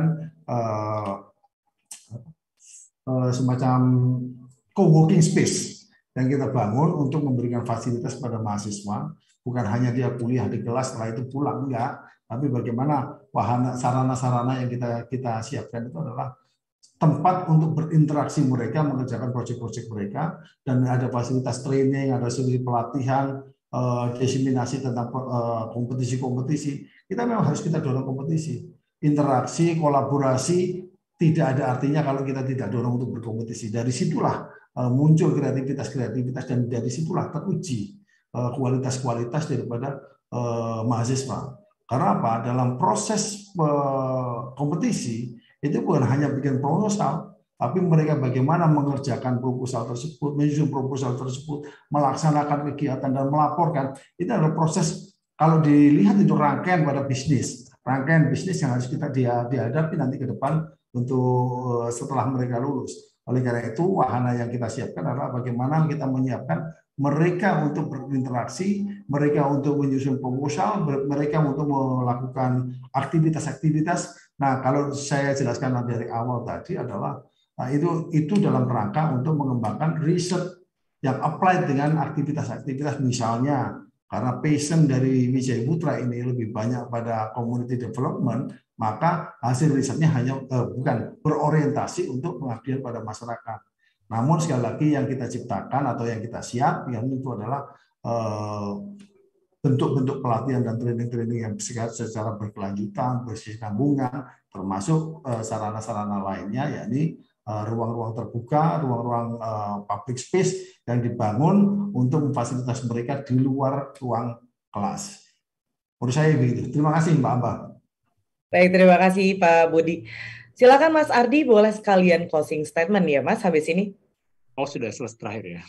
semacam co-working space yang kita bangun untuk memberikan fasilitas pada mahasiswa. Bukan hanya dia kuliah di kelas setelah itu pulang, enggak. tapi bagaimana wahana sarana-sarana yang kita siapkan itu adalah tempat untuk berinteraksi mereka, mengerjakan proyek-proyek mereka, dan ada fasilitas training, ada fasilitas pelatihan, diseminasi tentang kompetisi-kompetisi. Kita memang harus kita dorong kompetisi, interaksi, kolaborasi. Tidak ada artinya kalau kita tidak dorong untuk berkompetisi. Dari situlah muncul kreativitas, dan dari situlah teruji kualitas-kualitas daripada mahasiswa. Karena apa? Dalam proses kompetisi itu bukan hanya bikin proposal, tapi mereka bagaimana mengerjakan proposal tersebut, menyusun proposal tersebut, melaksanakan kegiatan dan melaporkan. Itu adalah proses, kalau dilihat itu rangkaian pada bisnis yang harus kita dihadapi nanti ke depan untuk setelah mereka lulus. Oleh karena itu, wahana yang kita siapkan adalah bagaimana kita menyiapkan mereka untuk berinteraksi, mereka untuk menyusun proposal, mereka untuk melakukan aktivitas-aktivitas. Nah, kalau saya jelaskan dari awal tadi adalah itu dalam rangka untuk mengembangkan riset yang applied dengan aktivitas-aktivitas, misalnya karena passion dari Wijaya Putra ini lebih banyak pada community development, maka hasil risetnya hanya bukan berorientasi untuk pengabdian pada masyarakat. Namun sekali lagi yang kita ciptakan atau yang kita siap yang itu adalah bentuk-bentuk pelatihan dan training-training yang secara berkelanjutan, berkesinambungan, termasuk sarana-sarana lainnya, yakni ruang-ruang terbuka, ruang-ruang public space yang dibangun untuk memfasilitasi mereka di luar ruang kelas. Menurut saya begitu. Terima kasih Mbak Amba.
Baik, terima kasih Pak Budi. Silakan Mas Ardi, boleh sekalian closing statement ya Mas habis ini.
Oh, sudah selesai terakhir ya.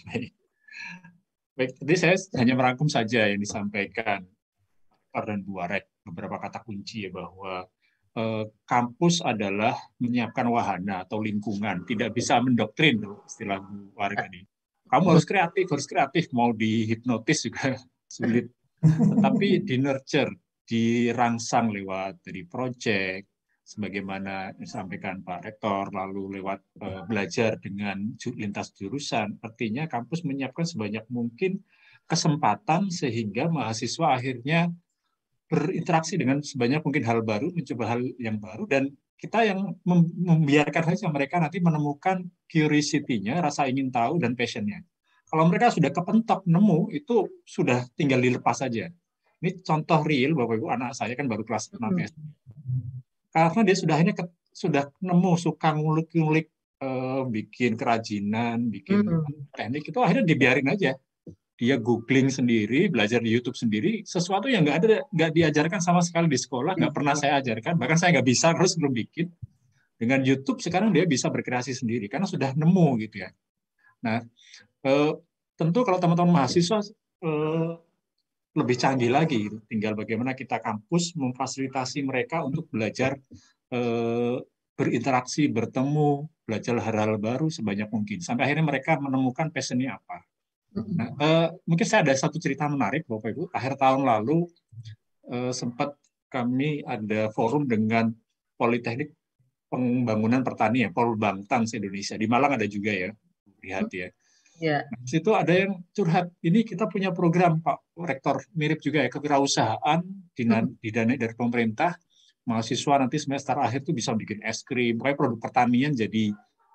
Baik, tadi saya hanya merangkum saja yang disampaikan dan Bu Arek, beberapa kata kunci ya, bahwa kampus adalah menyiapkan wahana atau lingkungan, tidak bisa mendoktrin istilah Bu Arek tadi. Kamu harus kreatif, mau dihipnotis juga sulit. Tetapi di nurture, dirangsang lewat dari proyek, sebagaimana disampaikan Pak Rektor, lalu lewat belajar dengan lintas jurusan. Artinya kampus menyiapkan sebanyak mungkin kesempatan sehingga mahasiswa akhirnya berinteraksi dengan sebanyak mungkin hal baru, mencoba hal yang baru, dan kita yang membiarkan saja mereka nanti menemukan curiosity-nya, rasa ingin tahu, dan passion-nya. Kalau mereka sudah kepentok nemu, itu sudah tinggal dilepas saja. Ini contoh real, Bapak Ibu, anak saya kan baru kelas 6 SD. Karena dia sudah nemu, suka ngulik-ngulik, bikin kerajinan, bikin teknik, itu akhirnya dibiarin aja. Dia googling sendiri, belajar di YouTube sendiri, sesuatu yang nggak diajarkan sama sekali di sekolah, nggak pernah saya ajarkan, bahkan saya nggak bisa terus belum bikin. Dengan YouTube sekarang dia bisa berkreasi sendiri, karena sudah nemu gitu ya. Nah, tentu kalau teman-teman mahasiswa lebih canggih lagi, tinggal bagaimana kita kampus memfasilitasi mereka untuk belajar berinteraksi, bertemu, belajar hal-hal baru sebanyak mungkin, sampai akhirnya mereka menemukan passion-nya apa. Nah, mungkin saya ada satu cerita menarik, Bapak Ibu. Akhir tahun lalu sempat kami ada forum dengan Politeknik Pembangunan Pertanian, Polbangtan Indonesia. Di Malang ada juga ya, lihat ya.
Ya.
Nah, di situ ada yang curhat, ini kita punya program Pak Rektor, mirip juga ya, kewirausahaan didanai dari pemerintah, mahasiswa nanti semester akhir tuh bisa bikin es krim, pokoknya produk pertanian jadi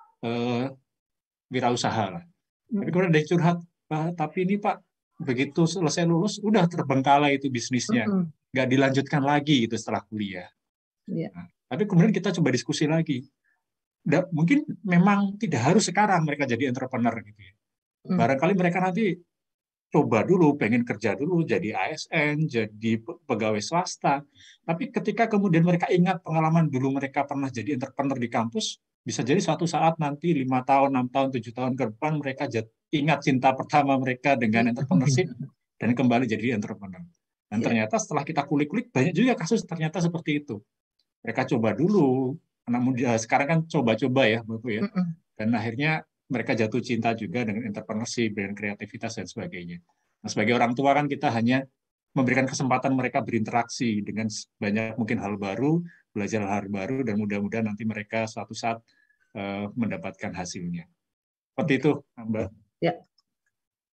wirausaha lah. Tapi kemudian ada yang curhat, tapi ini Pak, begitu selesai lulus, udah terbengkalai itu bisnisnya, nggak dilanjutkan lagi itu setelah kuliah.
Ya.
Nah, tapi kemudian kita coba diskusi lagi, mungkin memang tidak harus sekarang mereka jadi entrepreneur gitu ya. Barangkali mereka nanti coba dulu, pengen kerja dulu, jadi ASN, jadi pegawai swasta. Tapi ketika kemudian mereka ingat pengalaman dulu mereka pernah jadi entrepreneur di kampus, bisa jadi suatu saat nanti 5 tahun, 6 tahun, 7 tahun ke depan mereka ingat cinta pertama mereka dengan entrepreneurship dan kembali jadi entrepreneur. Dan ternyata setelah kita kulik-kulik, banyak juga kasus ternyata seperti itu. Mereka coba dulu, anak muda sekarang kan coba-coba ya, Bapak ya. Dan akhirnya mereka jatuh cinta juga dengan entrepreneurship, dengan kreativitas dan sebagainya. Nah, sebagai orang tua kan kita hanya memberikan kesempatan mereka berinteraksi dengan banyak mungkin hal baru, belajar hal baru, dan mudah-mudahan nanti mereka suatu saat mendapatkan hasilnya. Seperti itu, Mbak.
Ya.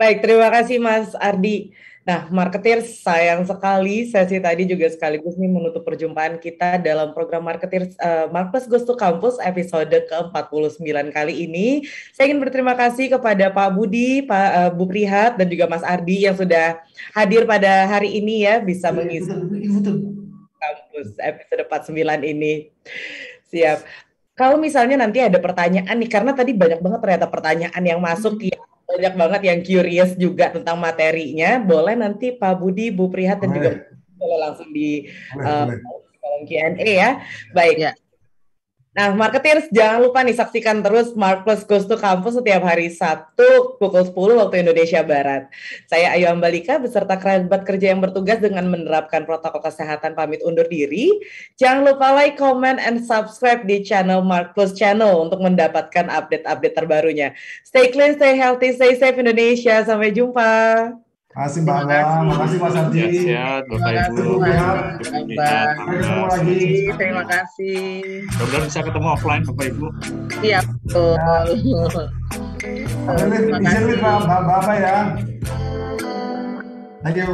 Baik, terima kasih Mas Ardi. Nah, marketer, sayang sekali sesi tadi juga sekaligus nih menutup perjumpaan kita dalam program marketer Marketplace Goes to Campus episode ke-49 kali ini. Saya ingin berterima kasih kepada Pak Budi, Pak Bu Prihat, dan juga Mas Ardi yang sudah hadir pada hari ini ya, bisa mengisi Campus episode 49 ini. Siap. Kalau misalnya nanti ada pertanyaan nih, karena tadi banyak banget ternyata pertanyaan yang masuk ya. Banyak banget yang curious juga tentang materinya. Boleh nanti Pak Budi, Bu Prihat, dan juga boleh langsung di kolom Q&A ya. Baik. Ya. Nah, marketers jangan lupa nih saksikan terus Marketplace Goes to Campus setiap hari Sabtu pukul 10 waktu Indonesia Barat. Saya Ayu Ambalika beserta kerabat kerja yang bertugas dengan menerapkan protokol kesehatan pamit undur diri. Jangan lupa like, comment, and subscribe di channel Marketplace Channel untuk mendapatkan update-update terbarunya. Stay clean, stay healthy, stay safe Indonesia. Sampai jumpa.
Terima kasih Mbak Angga, terima kasih Mas Ardi.
Sehat, Bapak Ibu.
Ketemu lagi.
Terima kasih.
Mudah-mudahan bisa ketemu offline Bapak Ibu.
Iya, betul.
Izin Bapak ya. Thank you.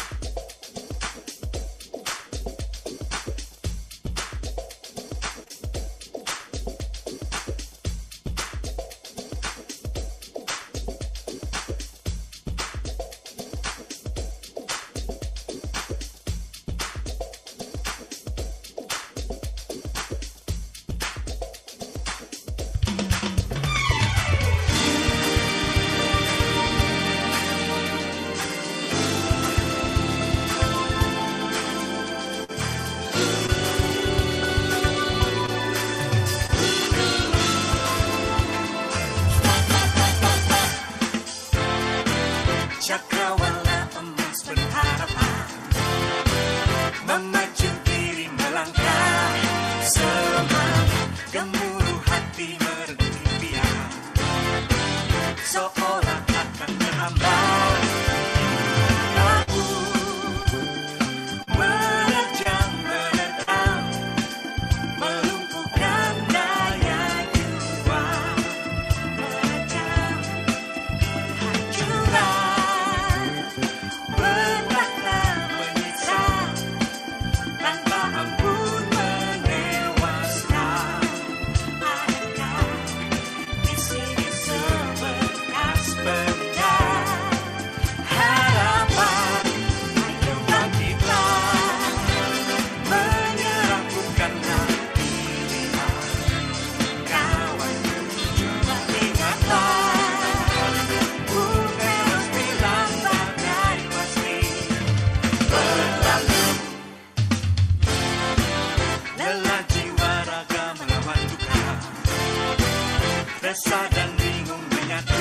resah dan bingung menyatu,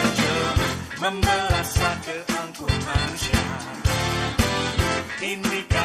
membelah satu angkuh manusia. Ini